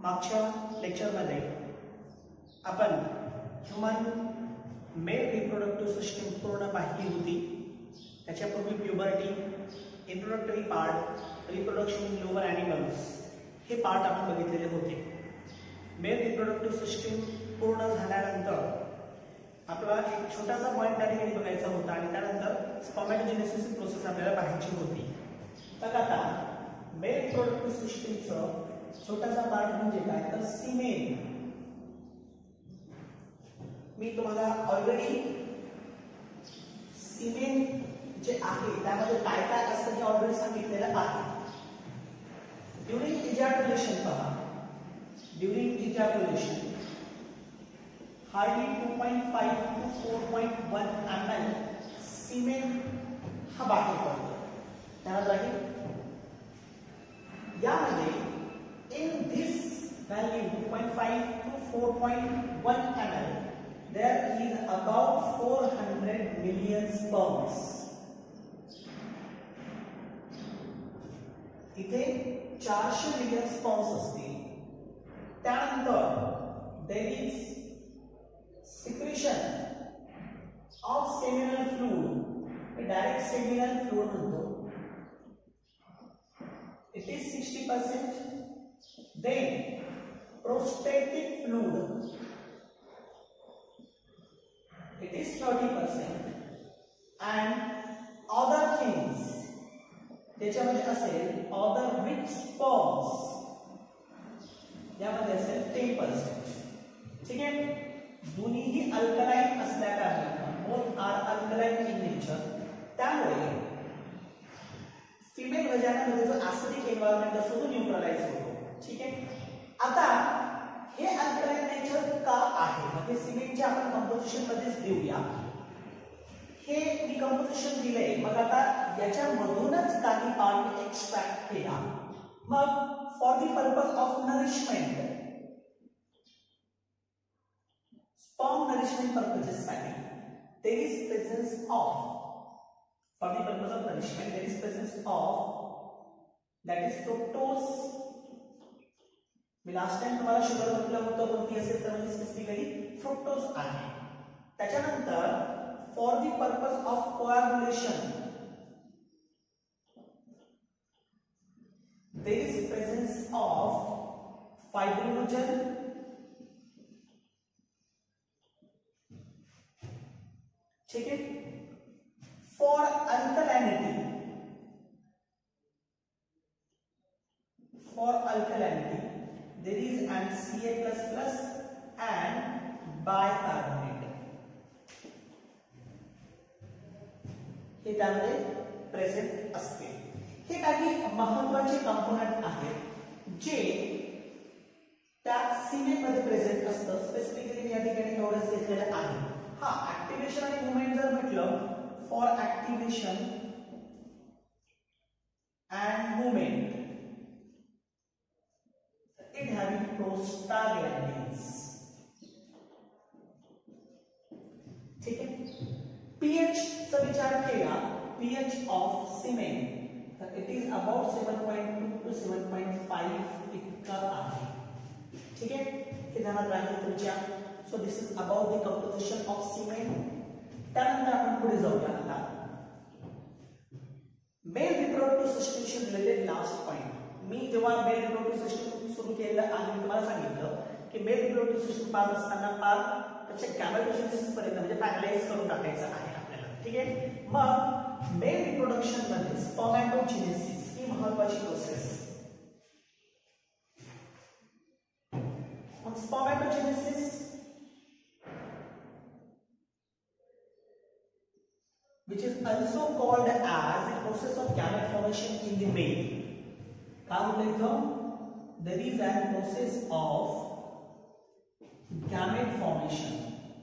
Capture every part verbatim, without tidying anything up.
मागच्या लेक्चरमध्ये आपण ह्यूमन मेल रिप्रोडक्टिव्ह सिस्टीम पूर्ण पाहिली होती। त्याच्यापूर्वी puberty, introductory part, reproduction in lower animals हे पार्ट आपण बघितलेले होते। मेल रिप्रोडक्टिव्ह सिस्टीम पूर्ण झाल्यानंतर आपला एक छोटासा पॉइंट त्या ठिकाणी बघायचा होता आणि त्यानंतर स्पर्मॅटोजेनेसिस प्रोसेस आपल्याला पाहायची होती। तर आता मेल रिप्रोडक्टिव्ह सिस्टीमचं छोटासा पार्ट म्हणजे काय तर सीमेन। मी तुम्हाला ऑलरेडी सीमेन जे आहे त्यामध्ये काय काय असतं हे ऑलरेडी सांगितलेलं आहे। ड्युरिंग इजॅक्युलेशन पहा, during ejaculation hardly two point five to four point one M L semen हा बाहेर पडतो। त्यानंतर आहे यामध्ये in this value two point five to four point one milliliters there is about four hundred million sperms। इथे चारशे million sperms असतील। त्यानंतर there is secretion of seminal fluid, direct seminal fluid म्हणतो, it is sixty percent। Then prostatic fluid, it is thirty percent, and other things त्याच्यामध्ये असेल other with sperms यामध्ये असेल ten percent। ठीक आहे, दोन्हीही अल्कलाइन असल्या कारणाने both are alkaline in nature, त्यामुळे फिमेल व्हजाइनामध्ये जो ऍसिडिक एन्व्हायरमेंट असतो तो न्यूट्रलाइज होतो। ठीक आहे, आता हे अल्कलाइन नेचर का आहे म्हणजे सिमेनचे आपण कंपोजिशन मध्येच देऊया। हे मी कंपोजिशन दिले, मग आता याच्यामधूनच काही पार्ट एक्सट्रॅक्ट केला, मग for the purpose of nourishment, sperm nourishment purposes साठी there is presence of, for the purpose of nourishment there is presence of that is fructose. मी लास्ट टाइम तुम्हाला शुगर म्हटलं होतं कोणती असेल तर म्हणजे स्पेसिफिकली फ्रुक्टोज आहे। त्याच्यानंतर for the purpose of coagulation there is presence of fibrinogen, ठीक है। For alkalinity, for alkalinity there is and C A plus plus and bicarbonate हे त्यामध्ये प्रेझेंट असते। हे काही महत्त्वाचे कंपोनेंट आहेत जे त्या सीमेन मध्ये प्रेझेंट असतं। स्पेसिफिकली या ठिकाणी एवढंच घेतलेलं आहे। हा ऍक्टिव्हेशन आणि मूवमेंट जर म्हटलं for activation and movement it having prostaglandins, ठीक है। pH चा विचार केला, pH ऑफ सीमेन तर it is about seven point two to seven point five इतका आहे। ठीक है, हे ध्यानात राहील तुमच्या। So this is about the composition of semen. त्यानंतर आपण पुढे जाऊया। आता मेल रिप्रोडक्टिव्ह सिस्टमशी रिलेटेड लास्ट पॉइंट, मी जेव्हा मेल रिप्रोडक्टिव्ह सिस्टम सुरू केलं आणि मी तुम्हाला सांगितलं की मेल रिप्रोडक्टिव्ह सिस्टम पाहत असताना पार त्याच्या गॅमेटोजेनेसिस पर्यंत म्हणजे फायनलाइज करून टाकायचं आहे आपल्याला। ठीक आहे, मग मेल रिप्रोडक्शन मध्ये स्पर्मॅटोजेनेसिस ही महत्त्वाची प्रोसेस। मग स्पर्मॅटोजेनेसिस which is also called as the process of gamete formation in the male। काय होतं इथं, there is a process of gamete formation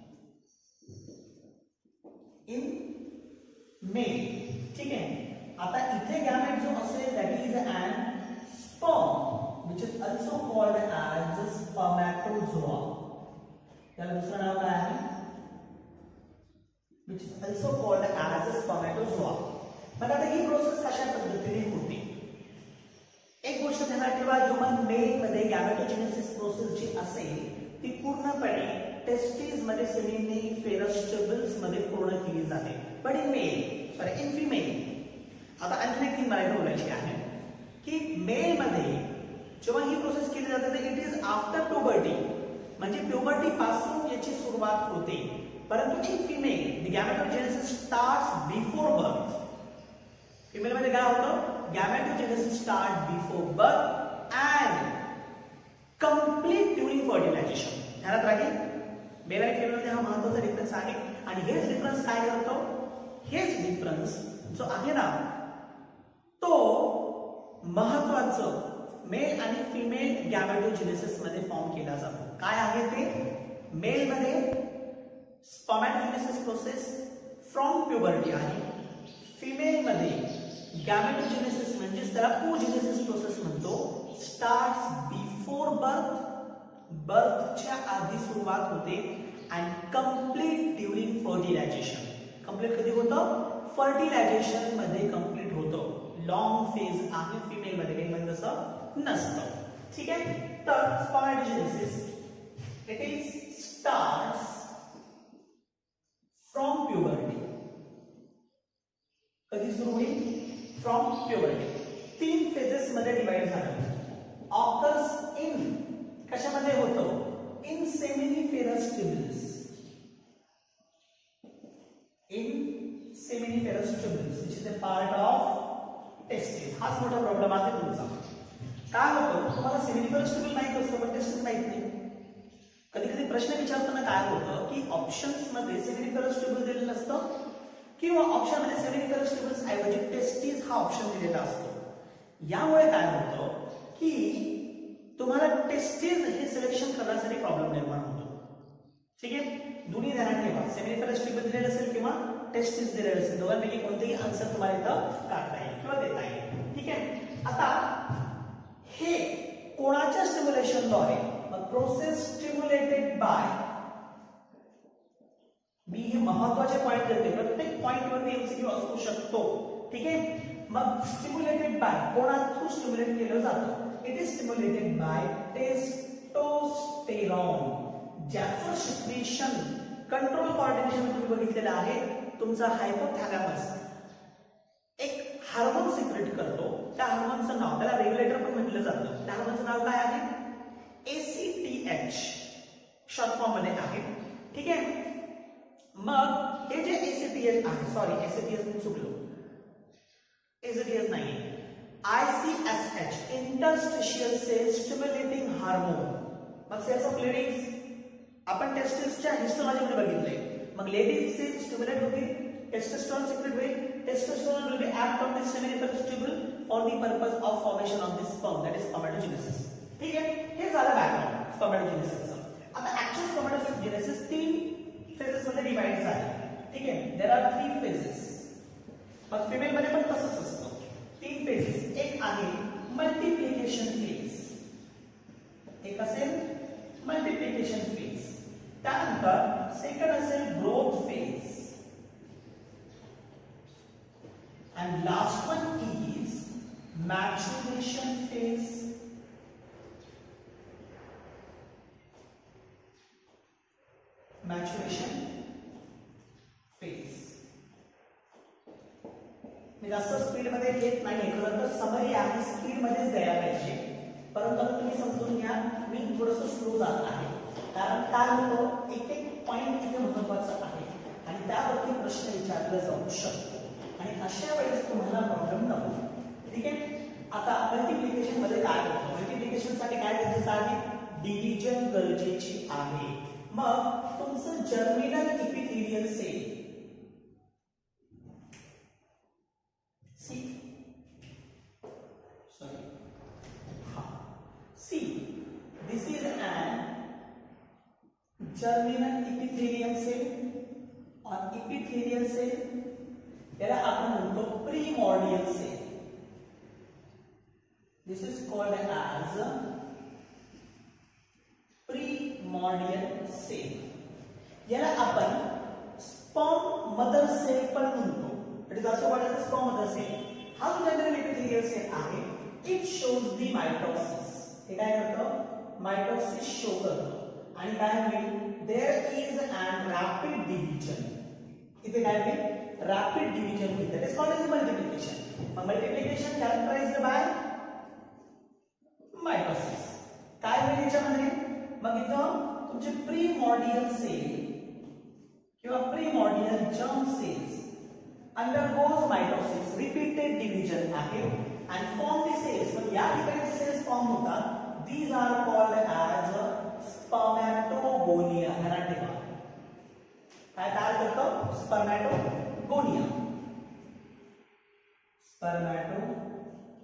in male। ठीक है, आता इथे गॅमेट जो असेल that is an sperm which is also called as spermatozoa। त्याला दुसरं नाव काय आहे, which is also called as a spermatozoa। मग आता ही प्रोसेस कशा पद्धतीने होते एक गोष्ट ध्यानात लक्षात ठेवा, ह्युमन मेल मध्ये गॅमेटोजेनेसिस प्रोसेस जी असेल ती पूर्णपणे टेस्टिस मध्ये सेमिनिफेरस ट्यूब्यूल्स मध्ये पूर्ण केली जाते. पण in male sorry in female, आता आणखी एक मला बोलायची आहे की मेल मध्ये जेव्हा ही प्रोसेस केली जाते तर इट इज आफ्टर प्युबर्टी, म्हणजे प्युबर्टी पासून याची सुरुवात होते. परंतु in female the gametogenesis starts before birth. Female मध्ये काय होतं, gametogenesis start before birth and complete during fertilisation. ध्यानात राहील, मेल आणि फिमेल मध्ये हा महत्त्वाचा डिफरन्स आहे. आणि हेच डिफरन्स काय करतो, हेच डिफरन्स जो आहे ना तो महत्त्वाचं मेल आणि फिमेल गॅमेटोजेनेसिस मध्ये फॉर्म केला जातो. काय आहे ते, मेल मध्ये स्पर्मॅटोजेनेसिस प्रोसेस फ्रॉम प्युबर्टी आहे, फिमेल मध्ये गॅमेटोजेनेसिस म्हणजे त्याला ओजेनेसिस प्रोसेस म्हणतो, स्टार्ट्स बिफोर बर्थ, बर्थच्या आधी सुरुवात होते and complete during fertilisation. Complete कधी होतं, फर्टिलायझेशन मध्ये कंप्लीट होतं. लॉंग फेज आहे फिमेल मध्ये, काही म्हणजे तसं नसतं. ठीक आहे, तर spermatogenesis it is starts from puberty. कधी सुरू होईल, फ्रॉम प्युबर्टी. तीन फेजेस मध्ये डिवाइड झालं. ऑकर्स इन कशामध्ये होतं, in seminiferous tubules, in seminiferous tubules which is a part of testis. हाच मोठा प्रॉब्लेम आहे तुमचा. काय होतं, तुम्हाला सेमिनिफेरस ट्यूब्यूल माहित असतं पण टेस्टिस माहित नाही. कधी कधी प्रश्न विचारताना काय होतं की ऑप्शन्स मध्ये सेमिनिफेरस ट्यूब्यूल दिलेलं नसतं किंवा ऑप्शन मध्ये सेमिनिफेरस ट्यूब्यूल्स ऐवजी टेस्टिस हा ऑप्शन दिलेला असतो. यामुळे काय होतं की तुम्हाला टेस्टिस हे सिलेक्शन करण्यासाठी प्रॉब्लेम निर्माण होतो. ठीक आहे, दोन्ही ध्यानात ठेवा, सेमिनिफेरस ट्यूब्यूल दिलेलं असेल किंवा टेस्टिस दिलेलं असेल, दोघांपैकी कोणतेही आन्सर तुम्हाला इथं काढता येईल किंवा देता येईल. ठीक आहे, आता हे कोणाच्या स्टिम्युलेशनद्वारे, मग प्रोसेस स्टिम्युलेटेड बाय, मी हे महत्त्वाचे पॉइंट देते, प्रत्येक पॉइंट वरती एमसीक्यू असू शकतो. ठीक आहे, मग स्टिम्युलेटेड बाय कोणा थ्रू स्टिम्युलेट केलं जातं, it is stimulated by testosterone, ज्याचं सिक्रेशन कंट्रोल कोऑर्डिनेशन तुम्ही बघितलेलं आहे. तुमचा हायपोथॅलॅमस एक हार्मोन सिक्रेट करतो, त्या हार्मोनचं नाव, त्याला रेग्युलेटर पण म्हटलं जातं. त्या हार्मोनचं नाव काय आहे, एसीटीएच शॉर्ट फॉर्म मध्ये आहे. ठीक आहे, मग हे जे एसीटीएच आहे, सॉरी एसीटीएच मी चुकलो, एसीटीएच नाही, ICSH interstitial cell stimulating hormone. मग सेल्स ऑफ लेडीज आपण टेस्टिसच्या हिस्टोलॉजी मध्ये बघितले. मग लेडीज सेल स्टिम्युलेट होतील, टेस्टोस्टेरोन सिक्रेट होईल, testosterone will be act on the seminiferous tubule for the purpose of formation of the sperm, that is spermatogenesis. ठीक आहे, हे झालं बॅकग्राऊंड स्पर्मॅटोजेनेसिसचं. आता ऍक्च्युअल स्पर्मॅटोजेनेसिस तीन फेजेस मध्ये डिवाइड झाले. ठीक आहे, देयर आर थ्री फेजेस. मग फिमेल मध्ये पण तसंच असतं, तीन फेजेस. एक आहे मल्टिप्लिकेशन फेज, एक असेल मल्टिप्लिकेशन फेज, त्यानंतर सेकंड असेल growth phase, and last one is maturation phase. Maturation phase. मी जास्त स्पीड मध्ये घेत नाही, खरं तर समरी आहे, स्पीड मध्येच द्यायला पाहिजे, परंतु तुम्ही समजून घ्या मी थोडंसं स्लो जात आहे. कारण काय होतं, एक एक पॉइंट इथे महत्वाचा आहे आणि त्यावरती प्रश्न विचारला जाऊ शकतो आणि अशा वेळेस तुम्हाला प्रॉब्लेम नको. ठीक आहे, आता मल्टिप्लिकेशन मध्ये काय होतं, मल्टिप्लिकेशन साठी काय गरजेचं आहे, डिव्हिजन गरजेची आहे. मग तुमचं germinal epithelial cell see sorry हा see this is an germinal epithelium cell और इपिथेलियल सेल याला आपण म्हणतो primordial cell. This is called as primordial cell. याला आपण स्पर्म मदर सेल पण म्हणतो. It is also called as sperm mother cell. हा जो जनरल इपिथेलियल सेल आहे इट शोज दी मायटोसिस. हे काय करतं? मायटोसिस शो करतं आणि काय होईल? There is an rapid division. इथे काय होईल? रॅपिड डिव्हिजन होईल. That is called as multiplication. Multiplication characterised by mitosis. काय होईल याच्यामध्ये? मग इथं तुमचे प्रीमॉर्डियल सेल किंवा primordial germ cells undergoes mitosis, repeated division आहे and form the cells. पण या ठिकाणी जे सेल्स फॉर्म होतात these are called as spermatogonia. ध्यानात ठेवा. काय तयार करतो? स्पर्मॅटोगोनिया. स्पर्मॅटोगोनिया.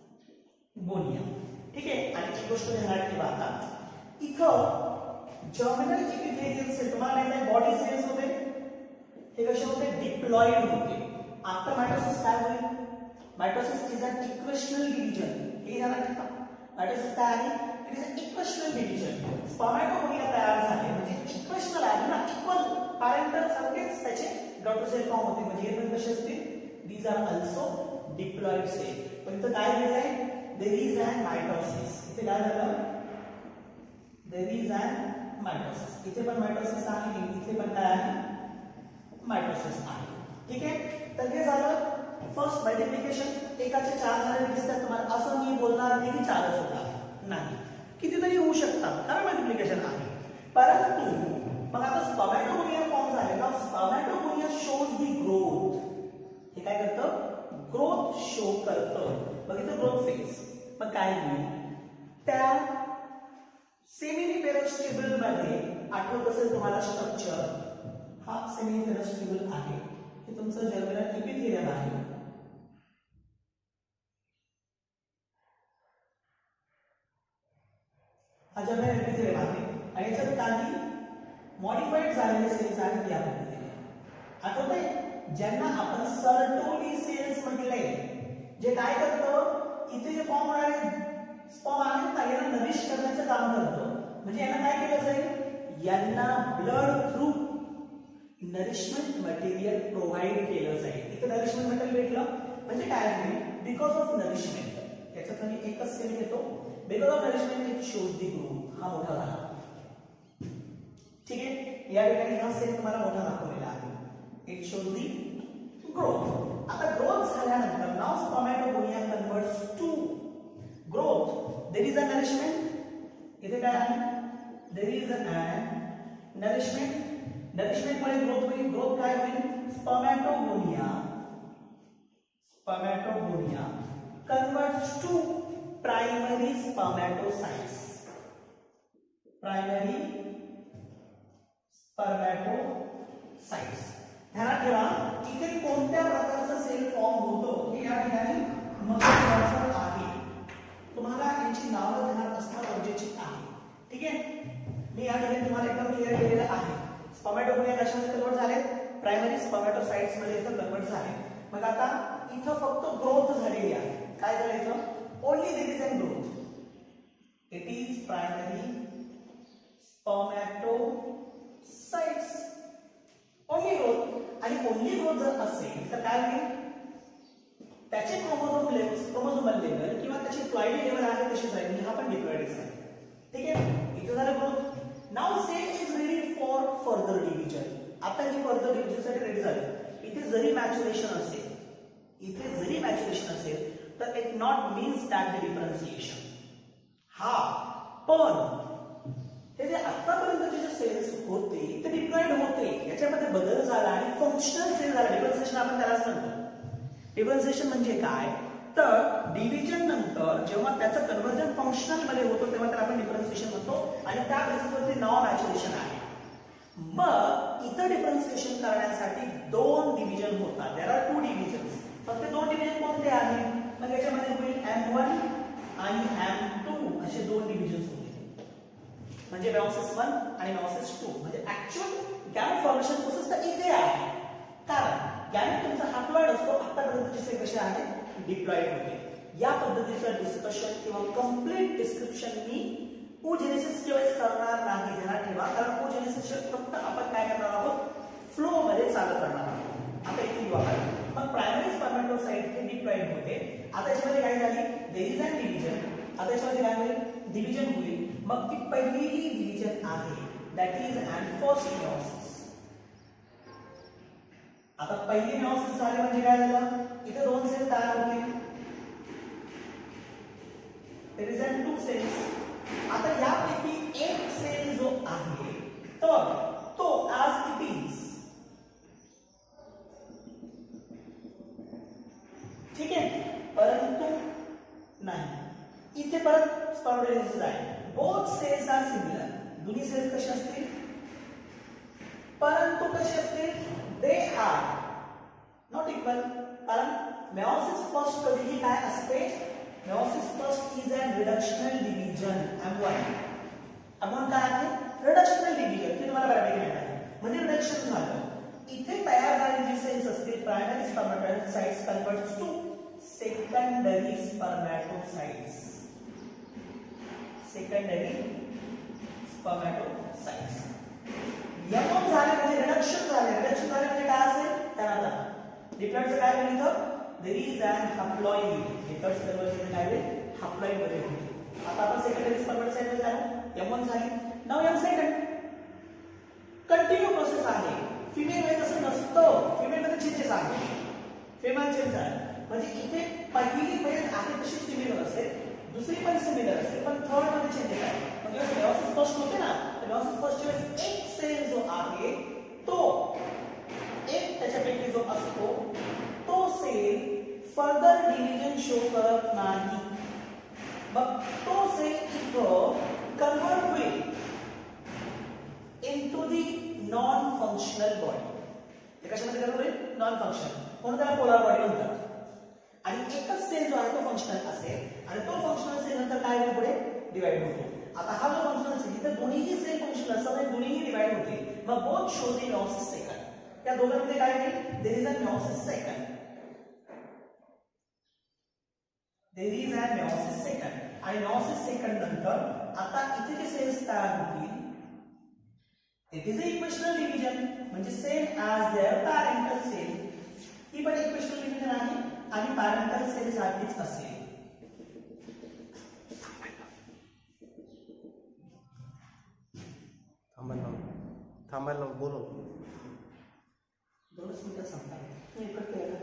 ठीक आहे. आणि एक गोष्ट ध्यानात ठेवा आता इथं जर्मिनल इपिथेलियल सेल तुम्हाला माहिती आहे बॉडी सेल्स होते हे कसे होते? डिप्लॉइड होते. आफ्टर मायटोसिस काय होईल? Mitosis is an equational division. हे ध्यानात ठेवा. मायटोसिस काय आहे? It is an equational division. Spermatogonia तयार झाले म्हणजे इक्वेशनल आहे ना, इक्वल पॅरेंटल सारखेच त्याचे डॉटर सेल फॉर्म होते. म्हणजे हे पण कसे असतील? These are also diploid cell. पण इथं काय झालंय? There is an mitosis. इथे काय झालं? There is an mitosis. इथे पण मायटोसिस आहे, इथे पण काय आहे? मायटोसिस आहे. ठीक आहे. तर हे झालं फर्स्ट मल्टिप्लिकेशन. एकाचे चार झालेले दिसतात तुम्हाला. असं मी बोलणार नाही की चारच होतात, नाही, कितीतरी होऊ शकतात कारण मल्टिप्लिकेशन आहे. परंतु मग आता स्पर्मॅटोगोनिया फॉर्म झाले ना. Spermatogonia shows the growth. हे काय करतं? ग्रोथ शो करतं. मग इथं ग्रोथ फेज. मग काय होईल? त्या सेमिनिफेरस ट्यूब्युल मध्ये आठवत असेल तुम्हाला स्ट्रक्चर. हा सेमिनिफेरस ट्यूब्युल आहे. हे तुमचं जर्मिनल इपिथेलियम आहे. हा जर्मिनल इपिथेलियम आहे आणि याच्यात काही मॉडिफाईड झालेले सेल्स आहेत या पद्धतीने. आठवतंय ज्यांना आपण सर्टोली सेल्स म्हटले, जे काय करतं? इथे जे फॉर्म होणारे स्पर्म आहेत ना यांना नरिश करण्याचं काम करतं. म्हणजे यांना काय केलं जाईल? यांना blood through nourishment material provide केलं जाईल. इथे नरिशमेंट मटेरियल भेटलं म्हणजे काय होईल? बिकॉज ऑफ नरिशमेंट याच्यात मी एकच सेल घेतो. Because of nourishment it shows the growth. हा मोठा झाला. ठीक आहे. या ठिकाणी हा सेल तुम्हाला मोठा दाखवलेला आहे. It shows the growth. आता ग्रोथ झाल्यानंतर now spermatogonia converts to growth. There is a nourishment. इथे काय आहे? There is a nourishment. Nourishment मुळे ग्रोथ होईल. ग्रोथ काय होईल? Spermatogonia. Spermatogonia converts to primary spermatocytes. Primary spermatocytes. ध्यानात ठेवा इथे कोणत्या प्रकारचा सेल फॉर्म होतो हे या ठिकाणी महत्त्वाचं आहे. तुम्हाला यांची नावं ध्यानात असणं गरजेची आहे. ठीक आहे. मी या ठिकाणी तुम्हाला एकदम क्लिअर केलेलं आहे. स्पर्मॅटोगोनिया कशामध्ये कन्वर्ट झाले? प्रायमरी स्पर्मॅटोसाइट्स मध्ये इथं कन्वर्ट झाले. मग आता इथं फक्त ग्रोथ झालेली आहे. काय झालं इथं? Only there is an growth. It is primary spermatocytes. Only growth. आणि ओनली ग्रोथ जर असेल तर काय होईल? त्याचे क्रोमोझोम लेवल, क्रोमोझोमल लेवल किंवा त्याची प्लॉइडी लेवल आहे तशी जाईल. हा पण डिप्लॉइडच आहे. ठीक आहे. इथं झालं growth. Now cell is ready for further division. आता ही फर्दर डिव्हिजन साठी रेडी झाली. इथे जरी मॅच्युरेशन असेल, इथे जरी मॅच्युरेशन असेल तर it not means that the differentiation. हा पण हे जे आतापर्यंतचे जे सेल्स होते ते डिप्लॉइड होते, याच्यामध्ये बदल झाला आणि फंक्शनल सेल झाला. डिफरन्सिएशन आपण त्यालाच म्हणतो. डिफरन्सिएशन म्हणजे काय? तर डिव्हिजन नंतर जेव्हा त्याचं कन्व्हर्जन फंक्शनल मध्ये होतो तेव्हा त्याला आपण डिफरन्सिएशन म्हणतो आणि त्या बेसिसवरती नाव मॅच्युरेशन आहे. मग इथं डिफरन्सिएशन करण्यासाठी दोन डिव्हिजन होतात. There are two divisions. फक्त दोन डिव्हिजन कोणते आहेत? मग याच्यामध्ये होईल एम वन आणि एम टू असे दोन डिव्हिजन्स होतील. म्हणजे मेयोसिस वन आणि मेयोसिस टू. म्हणजे ऍक्च्युअल गॅमेट फॉर्मेशन प्रोसेस तर इथे आहे. कारण गॅमेट तुमचा हॅप्लॉइड असतो. आतापर्यंतचे सेल कसे आहेत? डिप्लॉइड होते. या पद्धतीचं डिस्कशन किंवा कंप्लीट डिस्क्रिप्शन मी ओजेनेसिसच्या वेळेस करणार नाही. ध्यानात ठेवा. कारण ओजेनेसिसच्या फक्त आपण काय करणार आहोत? फ्लो मध्ये चालू करणार आहोत. आता इथे येऊ आपण. मग प्रायमरी स्पर्मॅटोसाइट हे डिप्लॉइड होते. आता याच्यामध्ये काय झाली? There is an division. आता याच्यामध्ये काय होईल डिव्हिजन होईल. मग ती पहिली डिव्हिजन आहे that is an first meiosis. आता पहिली मेयोसिस झाली म्हणजे काय झालं इथे दोन सेल तयार होतील. There is an two cells. आता यापैकी एक सेल जो आहे तर तो as it is, ठीक आहे, परंतु नाही इथे परत स्पर्मोजेनेसिस आहे. Both cells are similar. दोन्ही सेल्स कसे असतील परंतु कसे असतील दे आर नॉट इक्वल. कारण मेयोसिस फर्स्ट कधीही काय असते meiosis first is a reductional division. M one M one काय आहे रिडक्शनल डिव्हिजन. ते तुम्हाला बऱ्यापैकी माहिती आहे. म्हणजे रिडक्शन झालं इथे तयार झालेली जी सेल्स असतील primary spermatocytes converts to secondary spermatocytes. Secondary spermatocytes M one झाले म्हणजे रिडक्शन झाले. रिडक्शन झाले म्हणजे काय असेल त्यांना डिप्लॉइडचं काय होईल इथं there is an haploid. Diploids conversion काय होईल हॅप्लॉइड मध्ये होईल. आता आपण सेकंडरी स्पर्मॅटोसाइट मध्ये जाऊ. एम वन झाली. Now M second continue process आहे. फिमेल मध्ये तसं नसतं. फिमेल मध्ये चेंजेस आहे. फिमेल चेंज आहे म्हणजे इथे पहिली पेज आहे तशी सिमिलर असेल दुसरी पण सिमिलर असेल पण थर्ड मध्ये चेंजेस आहे. म्हणजे मेयोसिस फर्स्ट होते ना तर मेयोसिस फर्स्ट वेळेस एक सेल जो आहे तो एक त्याच्यापैकी जो असतो तो सेल फर्दर डिव्हिजन शो करत नाही. मग तो सेल इथं कन्वर्ट होईल into the non functional body. ते कशामध्ये कन्वर्ट होईल नॉन फंक्शनल म्हणून त्याला पोलर बॉडी म्हणतात. आणि एकच सेल जो आहे तो फंक्शनल असेल आणि तो फंक्शनल सेल नंतर काय होईल पुढे डिवाइड होतो. आता हा जो फंक्शनल सेल इथे दोन्हीही सेल फंक्शनल असतात आणि दोन्हीही डिवाइड होतील. मग both show the meiosis second. त्या दोघांमध्ये काय होईल there is a meiosis second. There is a meiosis second. आणि मेयोसिस सेकंड नंतर आता इथे जे सेल्स तयार होतील it is a equational division म्हणजे same as their parental cell. ही पण equational division आहे आणि parental cell सारखीच असेल. थांबायला थांबायला बोलो दोनच मिनिटं सांगता एकच केलं.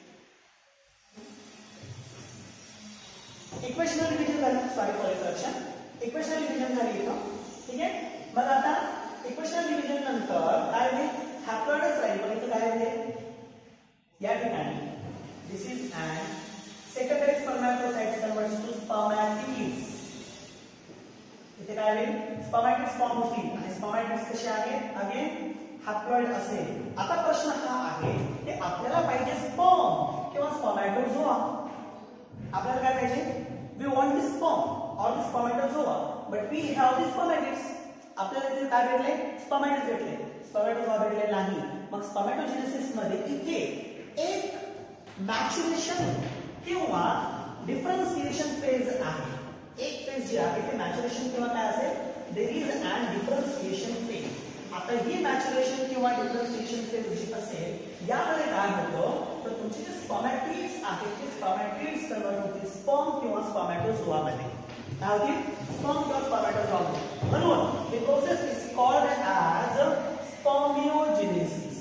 इक्वेशनल डिव्हिजन झाली. Sorry for interruption. Equational division झाली इथं. ठीक आहे. मग आता इक्वेशनल डिव्हिजन नंतर काय होईल हॅप्लॉइडच राहील. पण इथं काय होईल या ठिकाणी this is an secondary spermatocytes converts to spermatids. इथे काय होईल स्पर्मॅटिड्स फॉर्म होतील आणि स्पर्मॅटिड्स कसे आहेत अगेन हॅप्लॉइड असेल. आता प्रश्न हा आहे की आपल्याला पाहिजे स्पर्म किंवा स्पर्मॅटोझोआ. आपल्याला काय पाहिजे we want the sperm or the spermatozoa but we have the spermatids. आपल्याला इथे काय भेटले स्पर्मॅटिड्स भेटले. स्पर्मॅटोझोआ भेटले नाही. मग स्पर्मॅटोजेनेसिस मध्ये इथे एक मॅच्युरेशन किंवा डिफरन्शिएशन फेज आहे. एक फेज जे आहे ते मॅच्युरेशन किंवा काय असेल there is an differentiation phase. आता ही मॅच्युरेशन किंवा डिफरन्शिएशन फेज जी असेल यामध्ये काय होतं तर तुमचे जे स्पर्मॅटिड्स आहेत ते स्पर्मॅटिड्स कन्वर्ट होतील स्पर्म किंवा स्पर्मॅटोझोआ मध्ये. काय होतील स्पर्म किंवा स्पर्मॅटोझोआ. म्हणून ही process is called as spermiogenesis.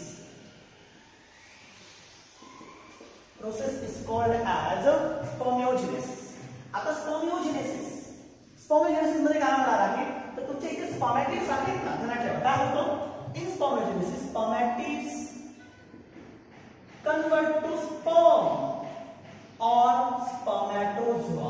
Process is called as spermiogenesis. आता स्पर्मिओजेनेसिस स्पर्मिओजेनेसिस मध्ये काय होणार आहे तर तुमचे इथे स्पर्मॅटिड्स आहेत ना ध्यानात ठेवा. काय होतं in spermiogenesis spermatids convert to sperm और स्पर्मॅटोझोआ.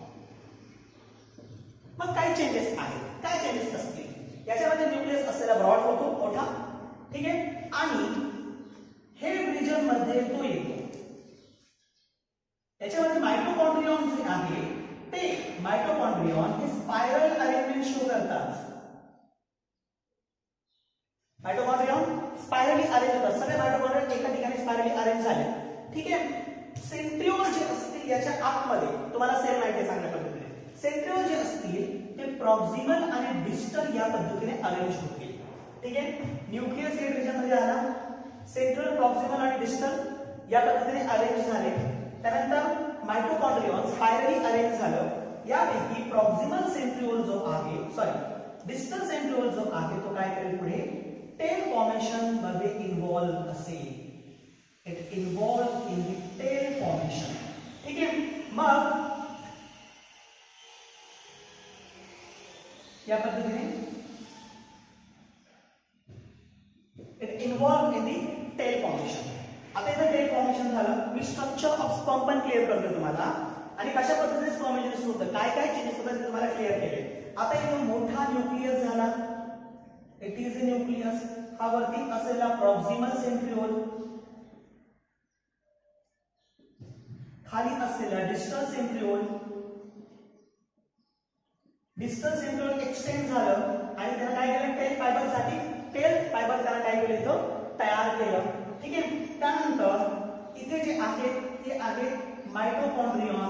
मग काय चेंजेस आहेत काय चेंजेस असतील याच्यामध्ये न्यूक्लियस असलेला ब्रॉड होतो मोठा. ठीक आहे. आणि हे रिजन मध्ये तो येतो. याच्यामध्ये मायटोकॉन्ड्रियॉन जे आहे ते मायटोकॉन्ड्रियॉन हे स्पायरल अरेंजमेंट शो करतात. मायटोकॉन्ड्रियॉन स्पायरली अरेंज होतात. सगळे मायटोकॉन्ड्रियॉन एका ठिकाणी स्पायरली अरेंज झाले. ठीक आहे. सेंट्रिओल जे असतील याच्या आतमध्ये तुम्हाला सेल माहिती आहे चांगल्या पद्धतीने. सेंट्रिओल जे असतील ते प्रॉक्सिमल आणि डिस्टल या पद्धतीने अरेंज होतील. ठीक आहे. न्यूक्लियस या रिजन मध्ये आला सेंट्रल प्रॉक्सिमल आणि डिस्टल या पद्धतीने अरेंज झाले. त्यानंतर मायटोकॉन्ड्रियॉन स्पायरली अरेंज झालं. यापैकी प्रॉक्सिमल सेंट्रिओल जो आहे सॉरी डिस्टल सेंट्रिओल जो आहे तो काय करेल पुढे टेल फॉर्मेशन मध्ये इन्व्हॉल्व असेल. It involve in the tail formation. ठीक आहे. मग या पद्धतीने it involve in the tail formation. आता इथे टेल फॉर्मेशन झालं. मी स्ट्रक्चर ऑफ स्पर्म पण क्लिअर करतो तुम्हाला आणि कशा पद्धतीने स्पर्मजेनेसिस होतं काय काय चेंजेस होतात ते तुम्हाला क्लिअर केले. आता इथे मोठा न्यूक्लियस झाला. It is a nucleus. हा वरती असलेला प्रॉक्सिमल सेंट्रिओल, खाली असलेला distal centriole. Distal centriole extend झालं आणि त्याला काय केलं टेल फायबर साठी टेल फायबर त्याला काय केलं इथं तयार केलं. ठीक आहे. त्यानंतर इथे जे आहे ते आहे मायटोकॉन्ड्रियॉन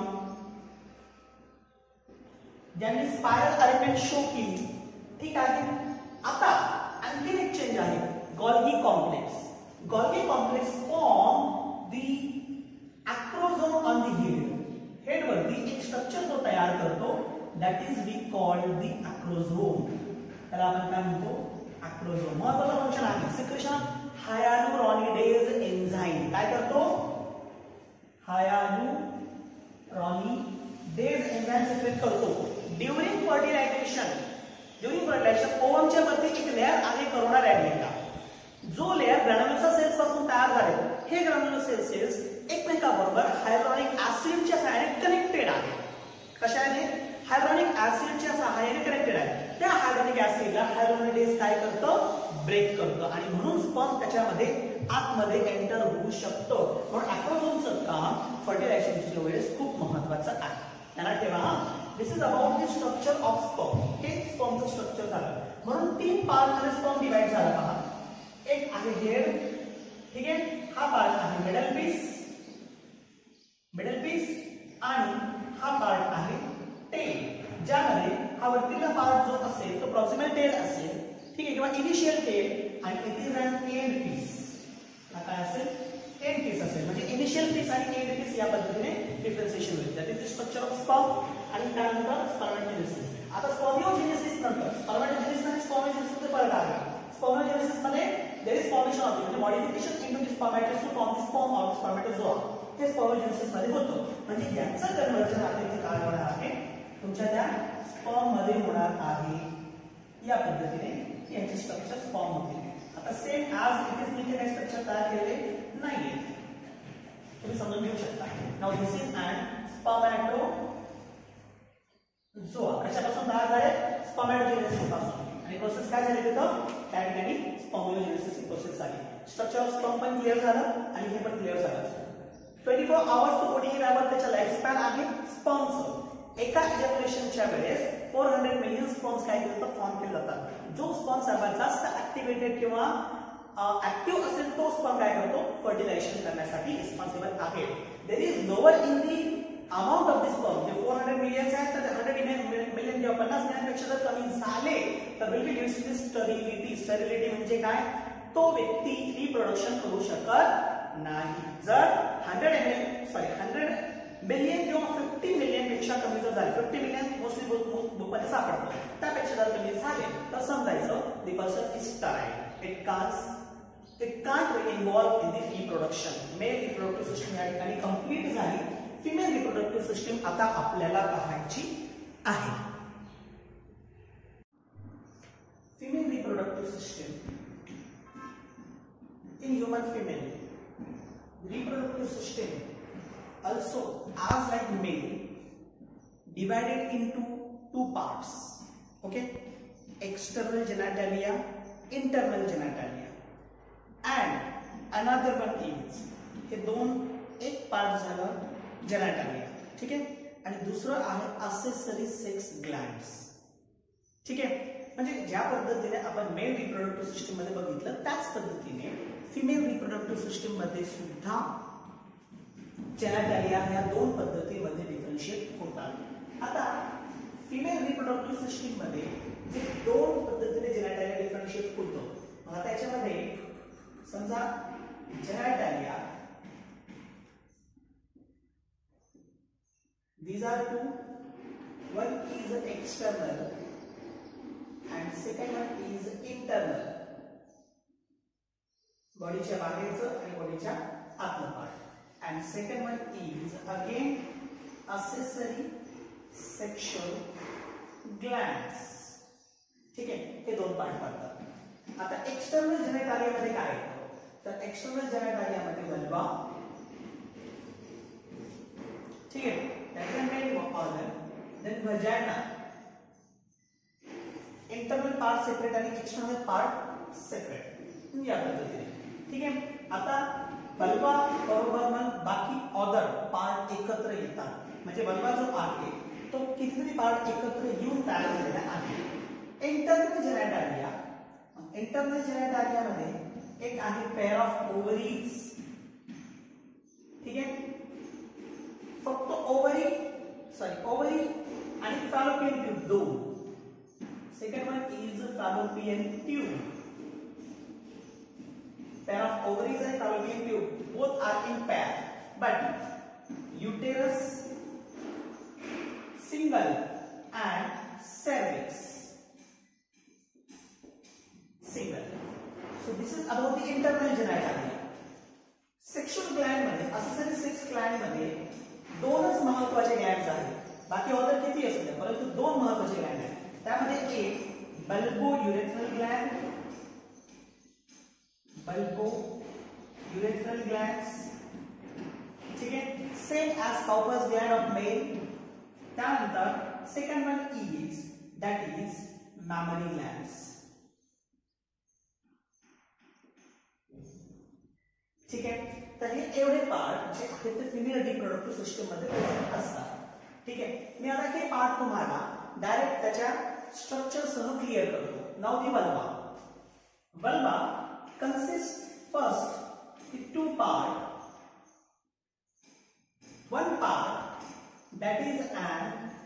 ज्यांनी स्पायरल अरेंजमेंट शो केली. ठीक आहे. आता आणखी एक चेंज आहे Golgi complex. Golgi complex form the acrosome on the head. Head वरती एक स्ट्रक्चर तो तयार करतो that is we called the acrosome. त्याला आपण काय म्हणतो acrosome. महत्त्वाचं फंक्शन आहे सिक्रेशन हायलुरॉनिडेज एन्झाइम. काय करतो हायलुरॉनिडेज एन्झाइम सिक्रेट करतो ड्यूरिंग फर्टिलायझेशन. ड्यूरिंग फर्टिलायझेशन ओव्हमच्या वरती एक लेयर आहे करोना रॅडिएटा. जो लेयर ग्रॅन्युलर सेल्स पासून तयार झाले हे ग्रॅन्युलर सेल्स एकमेकांबरोबर हायलुरॉनिक ऍसिडच्या सहाय्याने कनेक्टेड आहे. कशाने हायलुरॉनिक ऍसिडच्या सहाय्याने कनेक्टेड आहे. त्या हायलुरॉनिक ऍसिडला हायलुरॉनिडेज काय करतं ब्रेक करतं आणि म्हणून स्पर्म त्याच्यामध्ये आतमध्ये एंटर होऊ शकतो. म्हणून ऍक्रोझोमचं काम फर्टिलायझेशनच्या वेळेस खूप महत्त्वाचं आहे. त्यांना ठेवा. This is about the structure of sperm. हे स्पर्मचं स्ट्रक्चर झालं. म्हणून तीन पार्ट मध्ये स्पर्म डिवाइड झाला पहा. एक आहे हेड. ठीक आहे. हा पार्ट आहे मिडल पीस मिडल पीस आणि हा पार्ट आहे टेल ज्यामध्ये हा वरतीला पार्ट जो असेल तो प्रॉक्सिमल टेल असेल. ठीक आहे. किंवा इनिशियल टेल आणि it is an end piece. हा काय असेल एंड पीस असेल. म्हणजे इनिशियल पीस आणि एंड पीस या पद्धतीने डिफरन्शिएशन होईल. That is the structure of sperm आणि त्यानंतर स्पर्मॅटोजेनेसिस. आता स्पर्मिओजेनेसिस नंतर स्पर्मॅटोजेनेसिस आणि स्पर्मोजेनेसिस मध्ये फरक आहे. स्पर्मोजेनेसिस मध्ये देयर इज फॉर्मेशन ऑफ म्हणजे modification into the spermatids to form the sperm or spermatozoa. हे स्पर्मोजेनेसिस मध्ये होतं. म्हणजे याचं कन्व्हर्जन आता इथे काय होणार आहे तुमच्या त्या स्पर्म मध्ये होणार आहे. या पद्धतीने यांचे स्ट्रक्चर फॉर्म होते. आता सेम ॲज इट इज मी काही स्ट्रक्चर तयार केलेले नाहीये. तुम्ही समजून घेऊ शकता. Now this is an spermatozoa. कशापासून तयार झाले स्पर्मॅटोजेनेसिस पासून. आणि प्रोसेस काय झाली तिथं त्या ठिकाणी स्पर्मोजेनेसिस ही प्रोसेस झाली. स्ट्रक्चर ऑफ स्पर्म पण क्लिअर झालं आणि हे पण क्लिअर झालं. चोवीस hours to forty eight hours त्याचा लाईफ स्पॅन आहे स्पर्मचं. एका इजॅक्युलेशनच्या वेळेस चारशे मिलियन स्पर्म्स काय केलं फॉर्म केले जातात. जो स्पर्म सर्वात जास्त ऍक्टिव्हेटेड किंवा ऍक्टिव्ह असेल तो स्पर्म काय करतो फर्टिलायझेशन करण्यासाठी रिस्पॉन्सिबल आहे. There is lower in the amount of the sperm. जे चारशे मिलियन आहेत तर शंभर मिलियन किंवा पन्नास मिलियनपेक्षा जर कमी झाले तर will be leads to sterility. Sterility म्हणजे काय तो व्यक्ती रिप्रोडक्शन करू शकत नाही. जर hundred M L sorry hundred million किंवा फिफ्टी मिलियन पेक्षा कमी जर झाले फिफ्टी मिलियन मोस्टली बुकमध्ये सापडतो त्यापेक्षा जर कमी झाले तर समजायचं the person is sterile. It can't it can't involve in the reproduction. Male reproductive system या ठिकाणी कंप्लीट झाली. फिमेल रिप्रोडक्टिव्ह सिस्टम आता आपल्याला पाहायची आहे. Female reproductive system in human female reproductive system also as like male divided into two parts. Okay, external genitalia, internal genitalia, and another one is हे दोन एक पार्ट झालं genitalia. ठीक आहे. आणि दुसरं आहे accessory sex glands. ठीक आहे. म्हणजे ज्या पद्धतीने आपण मेल रिप्रोडक्टिव्ह सिस्टम मध्ये बघितलं त्याच पद्धतीने फिमेल रिप्रोडक्टिव्ह सिस्टम मध्ये सुद्धा जेनेटालिया ह्या दोन पद्धतीमध्ये डिफरन्शिएट होतात. आता फिमेल रिप्रोडक्टिव्ह सिस्टम मध्ये जे दोन पद्धतीने जेनेटालिया डिफरन्शिएट होतं मग त्याच्यामध्ये समजा जेनेटालिया these are two. One is external and second one is internal. बॉडीच्या बाहेरचं आणि बॉडीच्या आतलं part. And second one is again accessory sexual glands. ठीक आहे, हे दोन पार्ट पडतात. आता एक्सटर्नल जेनेटालियामध्ये काय येतं? तर एक्सटर्नल जेनेटालियामध्ये वल्वा, ठीक आहे, त्याच्या main organ, then vagina. Internal part separate आणि एक्सटर्नल पार्ट सेपरेट या पद्धतीने. ठीक आहे. आता वल्वा बरोबर मग बाकी अदर पार्ट एकत्र येतात. म्हणजे वल्वा जो आहे तो कितीतरी पार्ट एकत्र येऊन तयार झालेला आहे. इंटरनल जेनेटालिया, इंटरनल जेनेटालियामध्ये एक आहे पेअर ऑफ ओव्हरीज. ठीक आहे, फक्त ओव्हरी सॉरी ओव्हरी आणि फॅलोपियन ट्यूब दोन. Second one is Fallopian tube. Pair of ovaries and fallopian tube both are in pair, but uterus single and cervix single. So this is about the internal genitalia. Sexual gland मध्ये accessory sex gland मध्ये दोनच महत्त्वाचे गँड्स आहेत. बाकी order किती असू द्या, परंतु दोन महत्त्वाचे गँड आहेत. त्यामध्ये एक bulbo urethral gland, bulbo urethral glands. ठीक आहे, same as Cowper's gland of male. त्यानंतर second one is that is mammary glands. ठीक आहे, तर हे एवढे पार्ट जे आहेत ते फिमेल रिप्रोडक्टिव्ह सिस्टम मध्ये प्रेझेंट असतात. ठीक आहे, मी आता हे पार्ट तुम्हाला डायरेक्ट त्याच्या स्ट्रक्चर सह क्लिअर करतो. Now the vulva. Vulva consists first the two part. One part that is an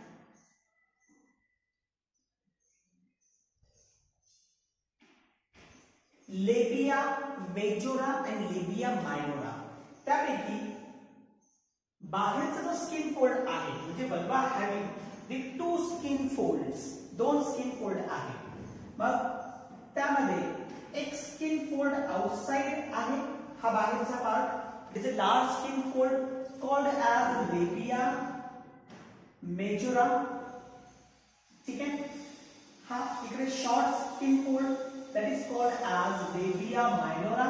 labia majora and labia minora. त्यापैकी बाहेरचा जो स्किन फोल्ड आहे म्हणजे vulva having the two skin folds, दोन स्किन फोल्ड आहे. मग त्यामध्ये एक स्किन फोल्ड आउटसाइड आहे, हा बाहेरचा part. It is a large skin fold called as labia majora. ठीक आहे, हा इकडे short skin fold that is called as labia minora.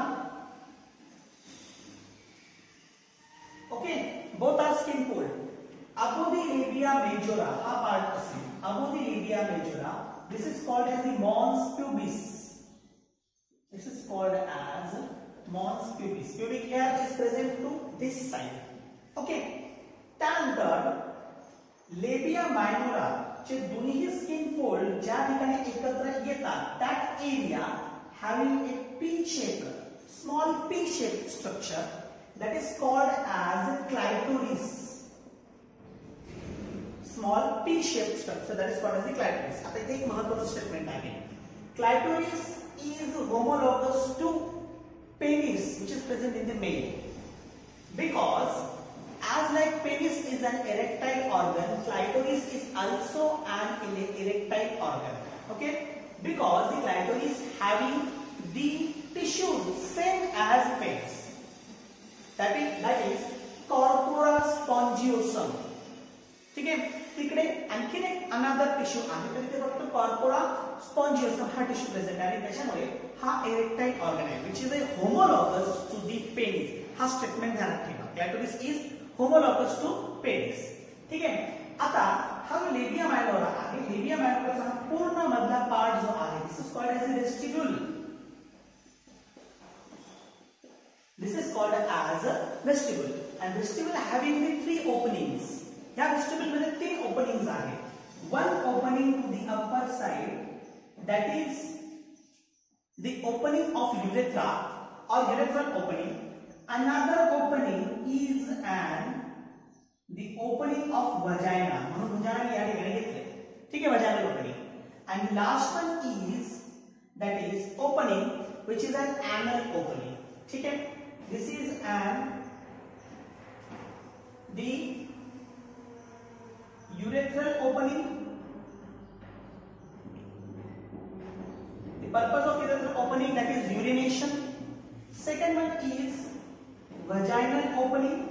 Okay, both are skin fold. Above the labia majora हा part असेल. Above the labia majora this is called as the mons pubis. This is called as mons pubis. Pubic hair is present to this side. Okay. त्यानंतर लेबिया मायनोरा चे दोन्ही skin fold ज्या ठिकाणी एकत्र येतात that area having a P-shaped, small P-shaped structure that is called as clitoris. Small P-shaped structure that is called as the clitoris. आता इथे एक महत्त्वाचं स्टेटमेंट आहे. Clitoris is homologous to penis which is present in the male, because as like penis is an erectile organ, clitoris is also an erectile organ. Okay, because the clitoris having the tissues same as penis, that is that is corpora spongiosum. ठीक आहे, तिकडे आणखीन एक another tissue आहे, तर इथे फक्त corpora spongiosum हा टिश्यू प्रेझेंट आहे. त्याच्यामुळे हा इरेक्टाइल ऑर्गन आहे which is a homologous to the penis. हा स्टेटमेंट ध्यानात ठेवा. Clitoris is homologous to penis. ठीक आहे, आता हा जो लेबिया मायनोरा आहे, लेबिया मायनोराचा हा पूर्ण मधला पार्ट जो आहे this is called as a vestibule. This is called as a vestibule and vestibule having the three openings. या वेस्टिब्युल मध्ये तीन ओपनिंग्स आहेत. One opening to the upper side that is the opening of urethra or urethral opening. Another opening is an the opening of vagina. म्हणून vagina या ठिकाणी घेतले. ठीक आहे, vaginal opening. And last one is that is opening which is an anal opening. ठीक है, this is an the urethral opening. The purpose of urethral opening, that is urination. Second one is vaginal opening.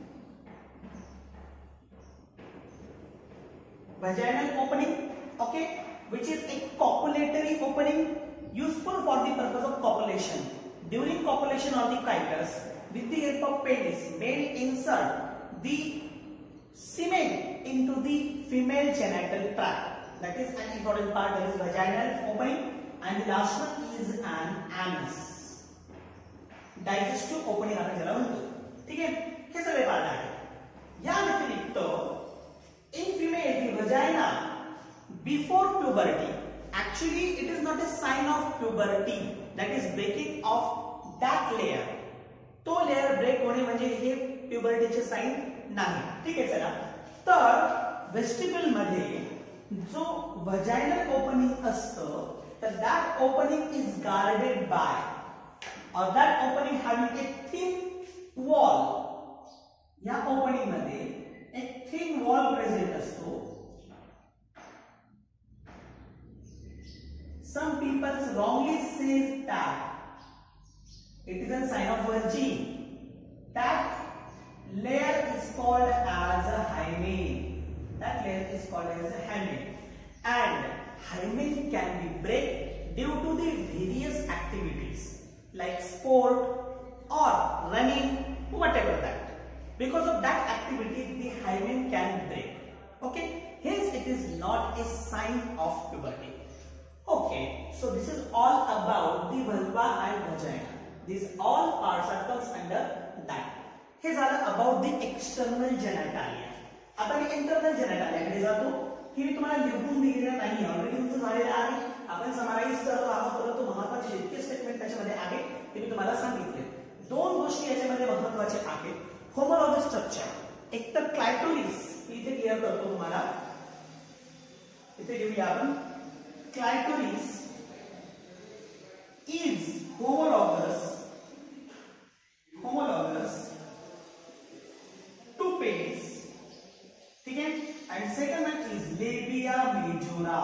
Vaginal opening, okay, which is a copulatory opening, useful for the purpose of copulation. During copulation of the coitus, with the help of penis, male insert the semen into the female genital tract. That is an important part. That is vaginal opening, and the last one is an anus. Digestive opening आपण ज्याला म्हणतो. ठीक आहे, हे सगळे part आहेत. या व्यतिरिक्त in female the vagina before puberty, actually it is not a sign of puberty, that is breaking of that layer. तो लेयर ब्रेक होणे म्हणजे हे प्युबर्टीचे साइन नाही. ठीक आहे, चला तर वेस्टिब्युल मध्ये जो व्हाजाइनल ओपनिंग असतं, तर that opening is guarded by, or that opening having a thin wall. या ओपनिंग मध्ये एक thin wall present असतो. Some people wrongly say that it is a sign of virgin. That layer is called as a hymen. That layer is called as a hymen. And hymen can be break due to the various activities like sport or running, whatever that. Because of that activity, the hymen can break. Okay, hence it is not a sign of puberty. Okay, so this is all about the vulva and vagina. These all parts are comes under that. हे झालं about the external genitalia. आता मी internal genitalia कडे जातो. ही मी तुम्हाला लिहून दिलेलं नाही, already तुमचं झालेलं आहे. आपण समराइज करतो आहोत, परंतु महत्त्वाचे जितके स्टेटमेंट त्याच्यामध्ये आहे ते मी तुम्हाला सांगितले. दोन गोष्टी याच्यामध्ये महत्त्वाच्या आहेत. होमोलॉगस स्ट्रक्चर, एक तर क्लायटोरिस, इथे क्लिअर करतो तुम्हाला. इथे लिहूया आपण, clitoris is homologous homologous to penis. ठीक है, and second one is labia majora.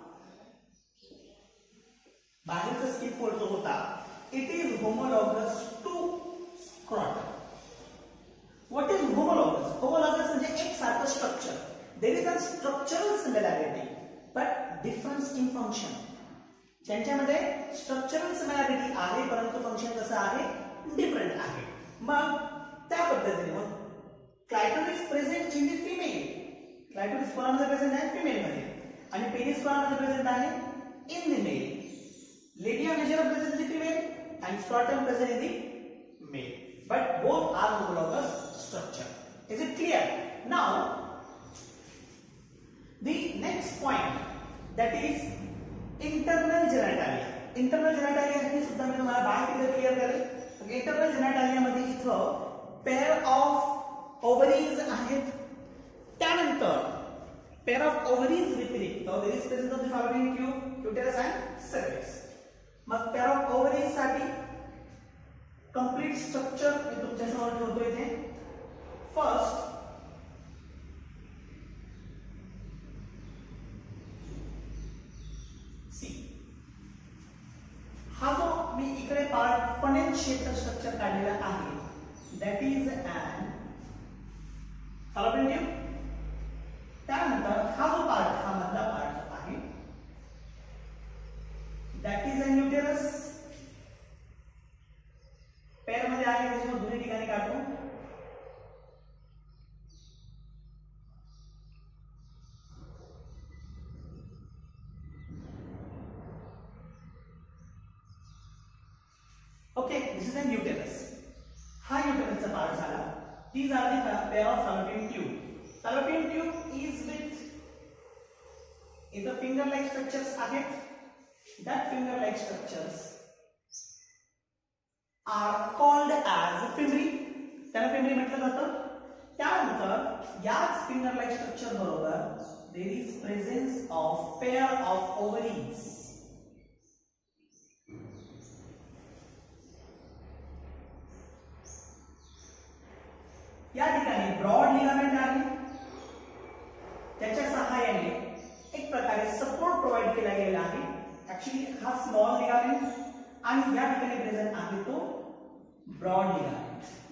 बाहेरचा स्किप फोल्ड जो होता, it is homologous to scrotum. What is homologous? Homologous म्हणजे एक सारखं structure. There is a structural similarity but difference in function. त्यांच्यामध्ये structural similarity आहे, परंतु फंक्शन कसं आहे, डिफरंट आहे. मग त्या पद्धतीने मग clitoris present in the female. Clitoris कोणामध्ये प्रेझेंट आहे, फिमेल मध्ये, आणि पेनिस कोणामध्ये प्रेझेंट आहे, in the male. Labia majora present in the female and scrotum present in the male, but both are homologous structure. Is it clear? Now the next point, that is internal genitalia. Internal genitalia हे सुद्धा मी तुम्हाला बाहेर clear करेल. Internal genitalia मध्ये इथं pair of ओव्हरीज आहेत. त्यानंतर pair of ओव्हरीज व्यतिरिक्त there is presence of the fallopian tube, uterus and cervix. मग पेअर ऑफ ओव्हरीज साठी कंप्लीट स्ट्रक्चर मी तुमच्या समोर ठेवतो इथे. फर्स्ट हा जो मी इकडे पार्ट फनेल शेप्ड स्ट्रक्चर काढलेला आहे, that is an Fallopian tube. त्यानंतर हा जो पार्ट, हा मधला पार्ट आहे, that is an uterus. Pair मध्ये आहे, त्याच्यामुळे दोन्ही ठिकाणी काढतो. Okay, this is an uterus. हा uterus चा पार्ट झाला. These are the pair of fallopian tube. Fallopian tube is with इथं finger like structures आहेत. That finger like structures are called as fimri. त्याला fimri म्हटलं जातं. त्यानंतर याच finger like structure बरोबर there is presence of pair of ovaries. या ठिकाणी ब्रॉड लिगामेंट आहे, त्याच्या सहाय्याने एक प्रकारे सपोर्ट प्रोव्हाइड केला गेला आहे. ऍक्च्युली हा स्मॉल लिगामेंट आणि या ठिकाणी प्रेझेंट आहे तो ब्रॉड लिगामेंट.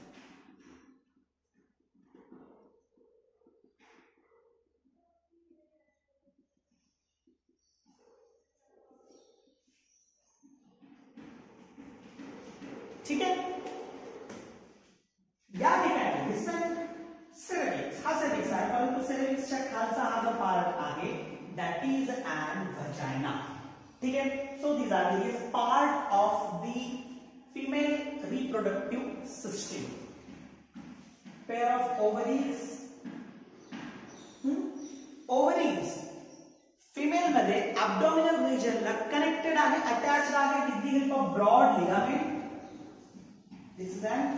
ठीक आहे. या ठिकाणी सेरेविक्स हा सेरेविक्स आहे, परंतु सेरेविक्सच्या खालचा हा जो पार्ट आहे दॅट इज अन व्हजाइना. ठीक आहे. So these are this part of the female reproductive system. Pair of ovaries. Ovaries female मध्ये ॲब्डोमिनल रिजनला कनेक्टेड आहे, अटॅच्ड आहे with the help of broad ligament. This is an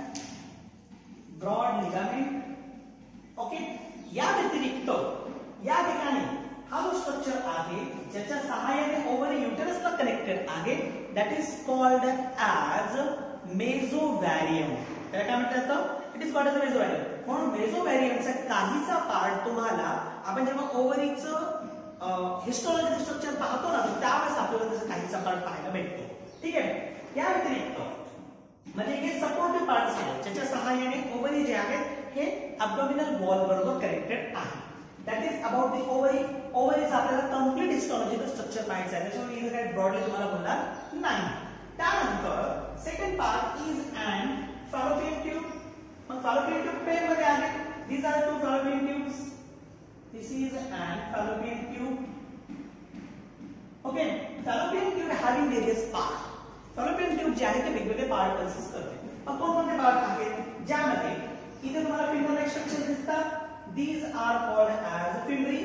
broad ligament. Okay. या व्यतिरिक्त या ठिकाणी हा जो स्ट्रक्चर आहे ज्याच्या सहाय्याने ओव्हरी युटेरसला कनेक्टेड आहे that is called as mesovarium. त्याला काय म्हणतात? It is called as mesovarium. म्हणून मेसोवॅरियमचा काहीचा पार्ट तुम्हाला आपण जेव्हा ओव्हरीचं हिस्टोलॉजिकल स्ट्रक्चर पाहतो ना त्यावेळेस आपल्याला त्याचा काहीचा पार्ट पाहायला भेटतो. ठीक आहे. या व्यतिरिक्त म्हणजे हे सपोर्टिव्ह पार्ट्स आहेत ज्याच्या सहाय्याने ओव्हरी जे आहेत हे ॲब्डोमिनल वॉल बरोबर कनेक्टेड आहे. That is about the ovary. ओव्हरीचं आपल्याला कंप्लीट हिस्टोलॉजिकल स्ट्रक्चर पाहायचं आहे, त्याच्यामुळे इथे काही ब्रॉडली तुम्हाला बोलणार नाही. त्यानंतर second part is an Fallopian tube. मग फॅलोपियन ट्यूब पेअर मध्ये आहे. These are two Fallopian tubes. This is an Fallopian tube. Okay. Fallopian tube having various part. Fallopian tube जे आहे ते वेगवेगळे पार्ट कन्सिस्ट करते. मग कोणकोणते पार्ट आहेत ज्यामध्ये इथे तुम्हाला फिंगर लाईक स्ट्रक्चर दिसतात. These are called as fimbriae.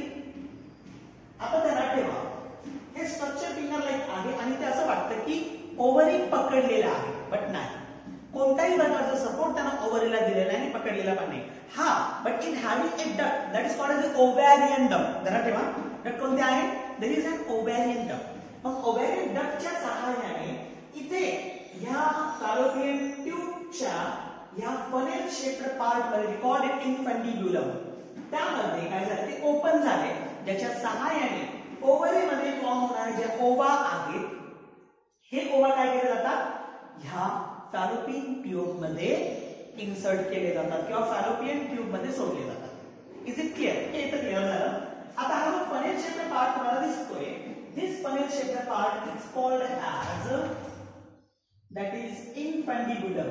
आता त्याला ठेवा हे स्ट्रक्चर फिंगर लाईक आहे आणि ते असं वाटतं की ओव्हरी पकडलेला आहे, बट नाही. कोणताही प्रकारचा सपोर्ट त्यांना ओव्हरीला दिलेला आहे आणि पकडलेला पण नाही. हा but in having a duct that is called as ovarian duct. जरा ठेवा डक्ट कोणते आहे? There is an ovarian duct. मग ओव्हॅरियन डक्टच्या सहाय्याने इथे ह्या फॅलोपियन ट्यूबच्या ह्या फनेल शेप्ड पार्ट मध्ये कॉल्ड इट इन्फंडिब्युलम त्यामध्ये काय झालं ते ओपन झाले ज्याच्या सहाय्याने ओव्हरी मध्ये फॉर्म होणारे जे ओवा आहेत हे ओवा काय केले जातात ह्या फॅलोपियन ट्यूब मध्ये इन्सर्ट केले जातात किंवा फॅलोपियन ट्यूब मध्ये सोडले जातात. Is it clear? हे इथं क्लिअर झालं. आता हा जो फनेल शेप्ड पार्ट तुम्हाला दिसतोय this funnel shaped part is called as that is infundibulum.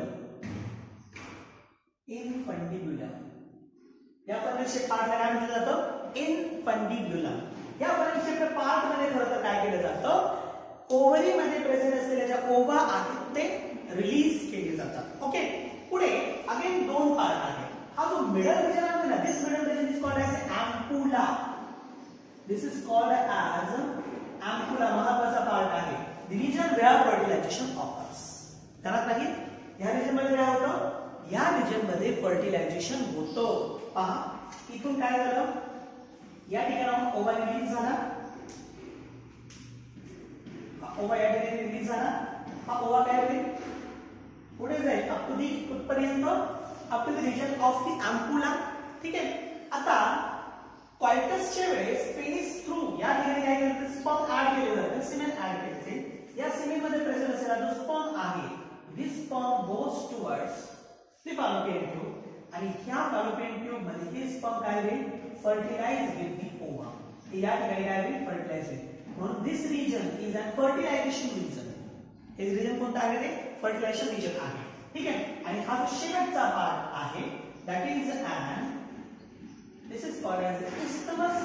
Infundibulum. या फनेल शेप पार्टला काय म्हटलं जातं? इन्फंडिब्युलम. या फनेल शेप पार्ट मध्ये खरं तर काय केलं जातं ओव्हरी मध्ये प्रेझेंट असलेल्या ज्या ओवा आहेत ते रिलीज केले जातात. ओके. पुढे अगेन दोन पार्ट आहेत. हा जो मिडल रिजन आहे ना this middle region is called as ampulla. This is called as ampulla. महत्वाचा पार्ट आहे. The region where fertilization occurs. ध्यानात राहील या रिजन मध्ये काय होतं या रिजन मध्ये फर्टिलायझेशन होतं. पहा इथून काय झालं या ठिकाणाहून ओवा रिलीज झाला. ओवा या ठिकाणी रिलीज झाला. हा ओवा काय होईल पुढे जाईल अप टू दी कुठपर्यंत up to the region of the ampulla. ठीक आहे. आता कॉयटसच्या वेळेस पेनिस थ्रू या ठिकाणी काय केलं स्पर्म ऍड केले जाते सिमेन ऍड केले. या सिमेन मध्ये प्रेझेंट असलेला जो स्पर्म आहे this sperm goes towards the fallopian tube आणि ह्या फॅलोपियन ट्यूब मध्ये हे स्पर्म काय होईल फर्टिलाइज विथ दी ओवा. या ठिकाणी काय होईल फर्टिलाइज होईल. म्हणून this region is an fertilization region. हे रिजन कोणतं आहे ते फर्टिलायझेशन रिजन आहे. ठीक आहे. आणि हा जो शेवटचा पार्ट आहे that is an this is called as the isthmus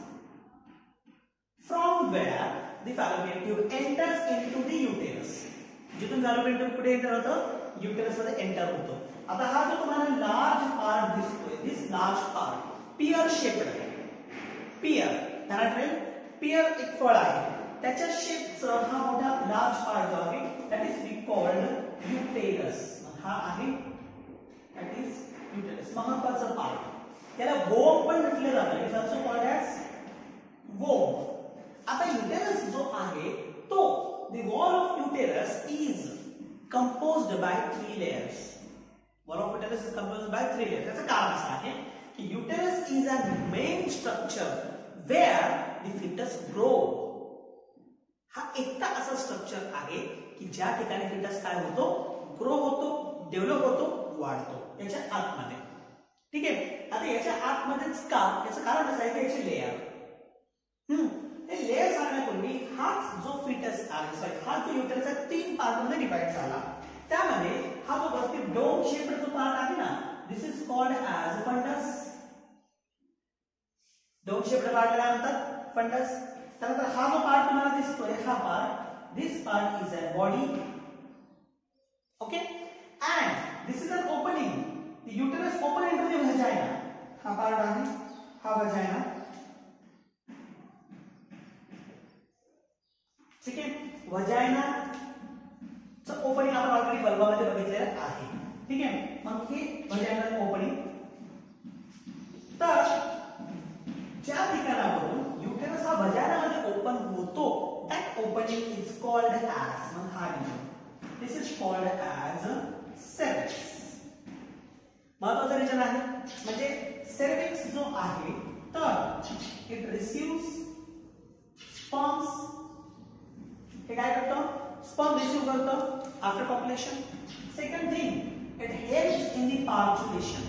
from where the fallopian tube enters into the uterus. जिथून fallopian tube पुढे एंटर होतं युटेरस मध्ये एंटर होतो. आता हा जो तुम्हाला लार्ज पार्ट दिसतोय this large part pear shaped आहे. पियर ध्यानात ठेवा पियर एक फळ आहे त्याच्या शेपचा हा मोठा लार्ज पार्ट जो आहे that is we called uterus. हा आहे दॅट इज युटेरस महत्वाचा पार्ट. त्याला वोम पण म्हटलं जातं. It's also called as womb. आता युटेरस जो आहे तो the wall of uterus is composed by three layers. Wall of uterus is composed by three layers. त्याचं कारण असं आहे की uterus is a main structure where the foetus grow. हा एकटा असा स्ट्रक्चर आहे की ज्या ठिकाणी फिटस काय होतो, ग्रो होतो, डेव्हलप होतो, वाढतो याच्या आतमध्ये. ठीक आहे. आता याच्या आतमध्येच का, याचं कारण असं आहे की याचे लेअर. हम्म ते लेअर सांगण्यापूर्वी हाच जो फिटस आहे, सॉरी हा जो युटेरस आहे तीन पार्ट मध्ये डिवाइड झाला. त्यामध्ये हा जो वरती डोम शेप्ड जो पार्ट आहे ना, this is called as fundus. Dome shaped part काय म्हणतात, फंडस. त्यानंतर हा जो पार्ट तुम्हाला दिसतोय, हा part, this part is a body. Okay. And this is an opening. The uterus open into the vagina. हा पार्ट आहे, हा व्हजाइना. ठीक आहे. व्हजाइना चं ओपनिंग आपण ऑलरेडी बल्बामध्ये बघितलेलं आहे. ठीक आहे. मग हे व्हजाइना ओपनिंग. तर ज्या ठिकाणावरून युटेरस हा व्हजाइनामध्ये ओपन होतो, that opening is called as, मग हा region, this is called as cervix. महत्वाचा रिजन आहे. म्हणजे सेर्व्हिक्स जो आहे तर इट रिसीव्स स्पर्म्स. हे काय करतं, स्पर्म रिसीव्ह करतं after population. Second thing, it helps in the parturition.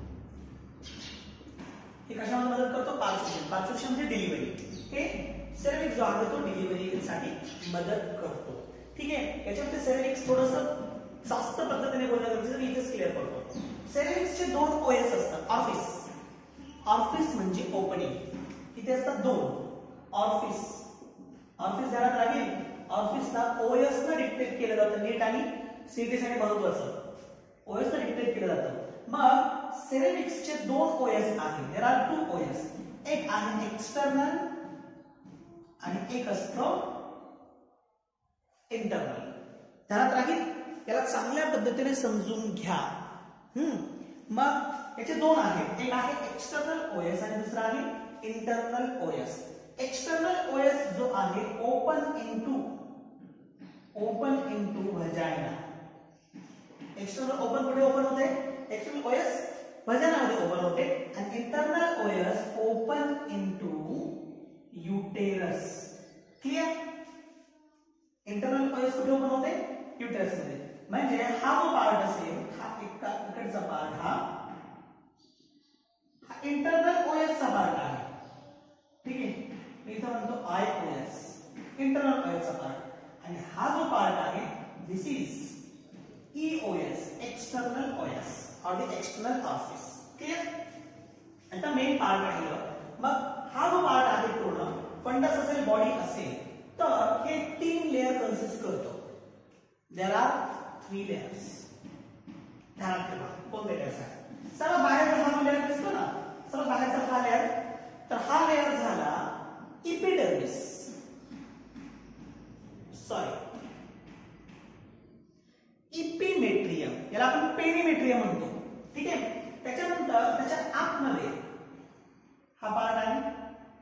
हे कशामध्ये मदत करतो, पार्च्युलेशन. पार्च्युलेशन म्हणजे डिलिव्हरी. हे सेर्व्हिक्स जो आहे तो डिलिव्हरीसाठी मदत करतो. ठीक आहे. याच्यामध्ये सेर्व्हिक्स थोडंसं जास्त पद्धतीने बोलणं गरजेचं, मी इथेच क्लिअर करतो. सेर्व्हिक्सचे दोन ओएस असतात. ऑर्फिस, ऑर्फिस म्हणजे ओपनिंग. किती असतात, दोन. ऑर्फिस, ऑर्फिस ध्यानात राहील. ऑर्फिसला ओएस न डिक्टेट केलं जातं. नीट आणि सीईटी साठी महत्वाचं, ओएस न डिक्टेट केलं जातं. मग सेरेव्हिक्सचे दोन ओएस आहेत. There are two os. एक आहे एक्सटर्नल आणि एक असतं इंटरनल. ध्यानात राहील. याला चांगल्या पद्धतीने समजून घ्या. हम्म मग याचे दोन आहेत. एक आहे एक्सटर्नल ओएस आणि दुसरा आहे इंटरनल ओएस. एक्सटर्नल ओएस जो आहे open into open into vagina. External open कुठे ओपन होते, एक्सटर्नल ओएस व्हजाइनामध्ये ओपन होते. आणि internal os open into uterus. Clear. Internal os कुठे ओपन होते, युटेरस मध्ये. म्हणजे हा जो पार्ट असेल, हा इकडचा पार्ट, हा हा इंटरनल ओएस चा पार्ट आहे. ठीक आहे. मी इथं म्हणतो आय ओएस, इंटरनल ओएस चा पार्ट. आणि हा जो पार्ट आहे, this is E os, external os और द एक्सटर्नल ऑर्फिस. क्लियर. आता मेन पार्ट राहिलं. मग हा जो पार्ट आहे पूर्ण फंडस असेल, बॉडी असेल, तर हे तीन लेअर कन्सिस्ट करतो. There are three layers. ध्यानात ठेवा कोणते लेयर्स आहेत. सर्व बाहेरचा हा लेअर दिसतो ना, सर्व बाहेरचा हा लेअर, तर हा लेअर झाला इपिडर्मिस, सॉरी इपिमेट्रियम. याला आपण पेरिमेट्रियम म्हणतो. ठीक आहे. त्याच्यानंतर त्याच्या आतमध्ये हा पार्ट आहे,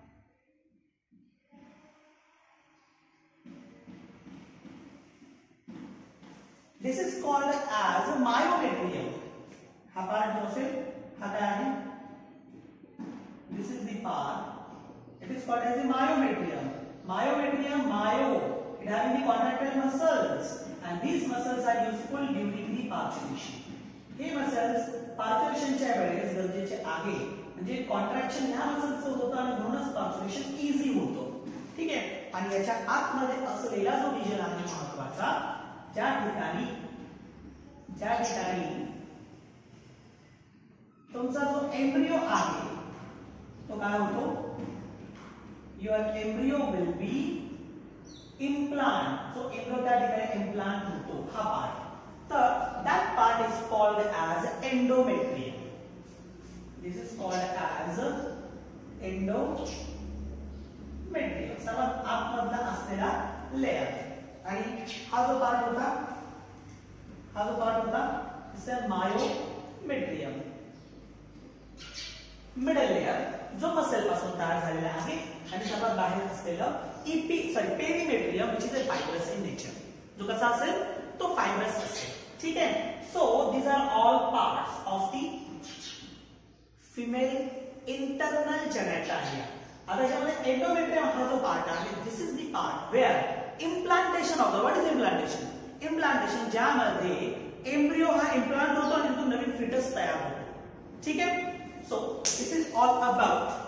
this is called as myometrium. हा पार्ट जो असेल हा काय आहे, this is the part, it is called as a myometrium. Myometrium, myo, it having the contractile muscles and these muscles are useful during the parturition. हे muscles पार्च्युलेशनच्या वेळेस गरजेचे आहे. म्हणजे कॉन्ट्रॅक्शन ह्या मसल्सचं होतं आणि म्हणूनच पार्च्युलेशन इझी होतो. ठीक आहे. आणि याच्या आतमध्ये असलेला जो रिजन आहे महत्वाचा, ज्या ठिकाणी ज्या ठिकाणी तुमचा जो एम्ब्रियो आहे तो काय होतो, your embryo will be implant. जो एम्ब्रियो त्या ठिकाणी इम्प्लांट होतो हा पार्ट, तर that part is called as endometrium. This is called as endometrium. सर्वात आतमधला असलेला लेअर. आणि हा जो पार्ट होता, हा जो पार्ट होता this is myometrium, middle layer, जो मसल पासून तयार झालेला आहे. आणि सर्वात बाहेर असलेलं epi sorry perimetrium, which is a fibrous in nature. जो कसा असेल तो फायब्रस असेल. ठीक आहे. So these are all parts of the female internal generator आहे. आता याच्यामध्ये एंडोमेट्रियम हा जो पार्ट आहे, this is the part where implantation of the what is implantation implantation ज्यामध्ये एम्ब्रियो हा इम्प्लांट होतो आणि तो नवीन फिटस तयार होतो. ठीक आहे. So this is all about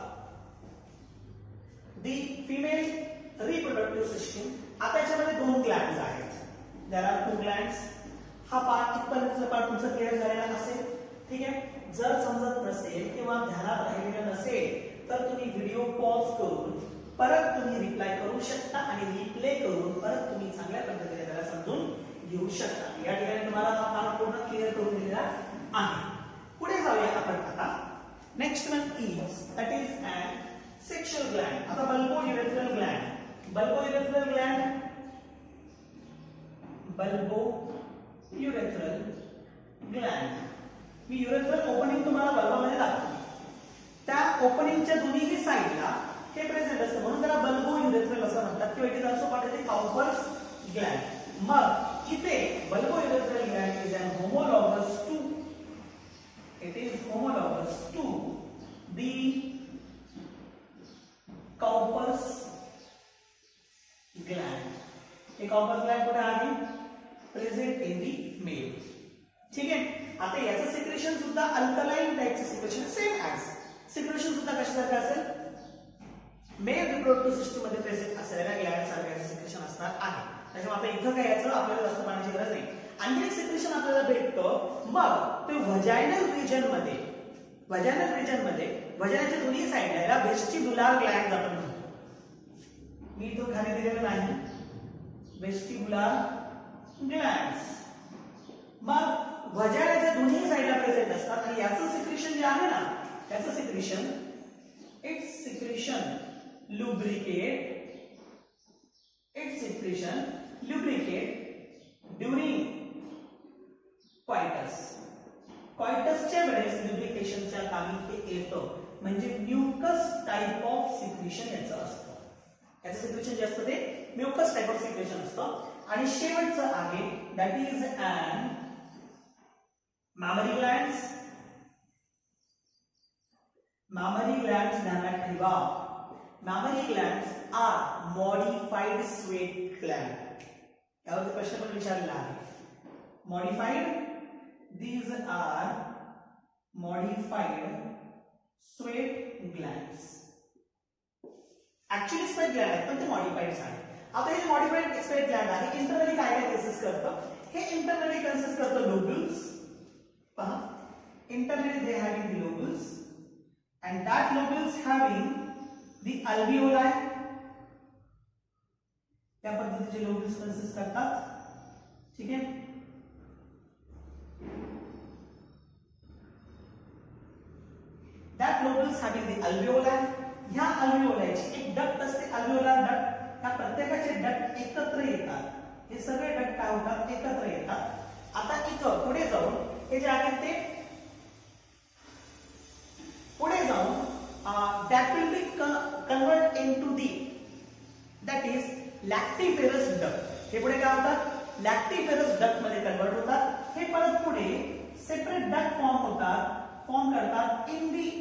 the female reproductive system. आता याच्यामध्ये दोन ग्लँड्स आहेत. There are two glands. हा पार्ट इथपर्यंतचा पार्ट तुमचा क्लिअर झालेला असेल. ठीक आहे. जर समजत नसेल किंवा ध्यानात राहिलेलं नसेल तर तुम्ही व्हिडिओ पॉज करून परत तुम्ही रिप्लाय करू शकता आणि रिप्ले करून परत तुम्ही चांगल्या पद्धतीने त्याला समजून घेऊ शकता. या ठिकाणी तुम्हाला हा पार्ट पूर्ण क्लिअर करून दिलेला आहे. पुढे जाऊया आपण आता. Next one is that is an sexual gland. आता bulbo urethral gland. Bulbo urethral gland bulbo urethral gland. मी युरेथ्रल ओपनिंग तुम्हाला बल्बामध्ये दाखवतो. त्या ओपनिंगच्या दोन्ही साइडला हे प्रेझेंट असतं म्हणून त्याला बल्बो युरेथ्रल असं म्हणतात किंवा it is also called as Cowper's gland. मग इथे bulbo urethral gland is an homologous to it is homologous to the Cowper's gland. हे काउपर्स ग्लँड कुठे आहे? Present in the male. ठीक आहे. आता याचं सिक्रेशन सुद्धा अल्कलाइन टाइपचं सिक्रेशन सेम ऍज सिक्रेशन सुद्धा कशासारखं असेल? मेल रिप्रोडक्टिव्ह सिस्टम मध्ये प्रेझेंट असलेल्या ग्लँड सारखं सिक्रेशन असणार आहे. त्याच्यामुळे आता इथं काय याचं आपल्याला जास्त पाहण्याची गरज नाही. आणखी एक सिक्रेशन आपल्याला भेटतं. मग ते व्हजायनल रिजन मध्ये व्हजायनल रिजन मध्ये व्हजायनाच्या दोन्ही साइडला याला वेस्टिब्युलर ग्लँड आपण म्हणतो. मी इथून खाली दिलेलं नाही. वेस्टिब्युलर ग्लँड्स मग व्हजायनाच्या दोन्ही साइडला प्रेझेंट असतात आणि याचं सिक्रेशन जे आहे ना त्याचं secretion it's secretion lubricate it's secretion lubricate during coitus. क्वायटसच्या वेळेस लुब्रिकेशनच्या कामी ते येतं म्हणजे म्युकस टाइप ऑफ सिक्रेशन याचं असतं. याचं सिक्रेशन जे असतं ते म्युकस टाइप ऑफ सिक्रेशन असतं. आणि शेवटचं आहे that is an mammary glands. Mammary glands ध्यानात ठेवा. Mammary glands are modified sweat gland. यावरती प्रश्न पण विचारलेला आहे. Modified. These are modified sweat glands. Actually sweat gland आहेत पण ते modified आहेत. आता हे modified sweat gland आहे. इंटरनली काय काय कन्सिस्ट करतं? हे इंटरनली कन्सिस्ट करतं lobules. Internally they having the lobules and that lobules having the alveoli. त्या पद्धतीचे lobules consist करतात. ठीक आहे. that lobules having the alveoli. ह्या alveoli ची एक डक्ट असते alveolar duct. त्या प्रत्येकाचे डक्ट एकत्र येतात. हे सगळे डक्ट काय होतात? एकत्र येतात. आता इथं पुढे जाऊन हे जे आहे ते पुढे जाऊन that will be convert into the that is lactiferous duct. हे पुढे काय होतात? lactiferous duct मध्ये कन्वर्ट होतात. हे परत पुढे सेपरेट डक्ट फॉर्म होतात फॉर्म करतात in the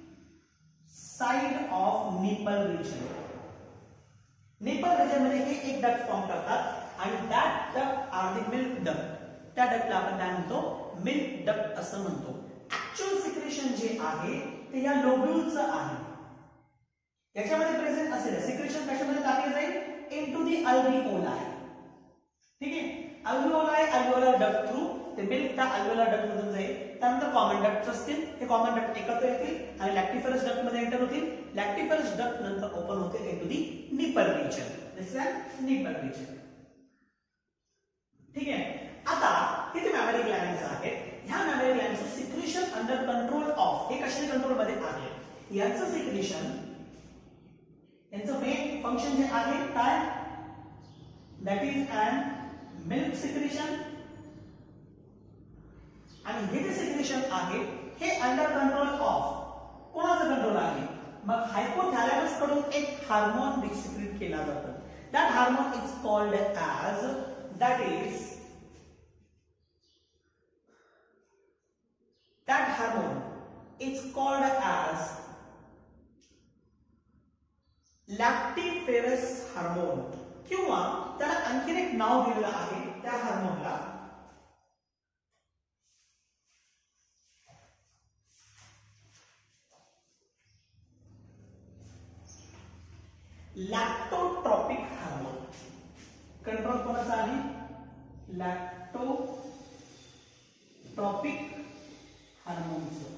side of nipple region. Nipple region मध्ये हे एक डक्ट फॉर्म करतात आणि that duct are the milk duct. त्या डक्टला आपण काय म्हणतो? मिल्क डक्ट असं म्हणतो. ऍक्च्युअल सिक्रेशन जे आहे ते या लोब्युलचं आहे. याच्यामध्ये प्रेझेंट असेल सिक्रेशन कशामध्ये टाकले जाईल? Into the alveoli. ठीक आहे. अल्व्हिओलाई अल्व्हिओलर डक्ट थ्रू ते मिल्क त्या अल्व्हिओलर डक्ट मधून जाईल. त्यानंतर कॉमन डक्ट्स असतील. हे कॉमन डक्ट एकत्र येतील आणि लॅक्टिफरस डक्ट मध्ये एंटर होतील. लॅक्टिफरस डक्ट नंतर ओपन होतील into the nipple region. This is nipple region. ठीक आहे. आता इथे मॅमरी ग्लँड्स आहेत. ह्या मॅमरी ग्लँडचं सिक्रेशन अंडर कंट्रोल ऑफ हे कशाच्या कंट्रोल मध्ये आहे? याचं सिक्रेशन यांचं मेन फंक्शन जे आहे काय? That is an milk secretion. आणि हे जे सिक्रेशन आहे हे अंडर कंट्रोल ऑफ कोणाचं कंट्रोल आहे? मग हायपोथॅलॅमस कडून एक हार्मोन सिक्रेट केला जातो. That hormone is called as that is that hormone is called as lactiferous hormone, किंवा त्याला आणखीन एक नाव दिलेलं आहे त्या हार्मोनला लॅक्टोट्रॉपिक हार्मोन. कंट्रोल कोणाचा आहे? लॅक्टोट्रॉपिक हार्मोनचं.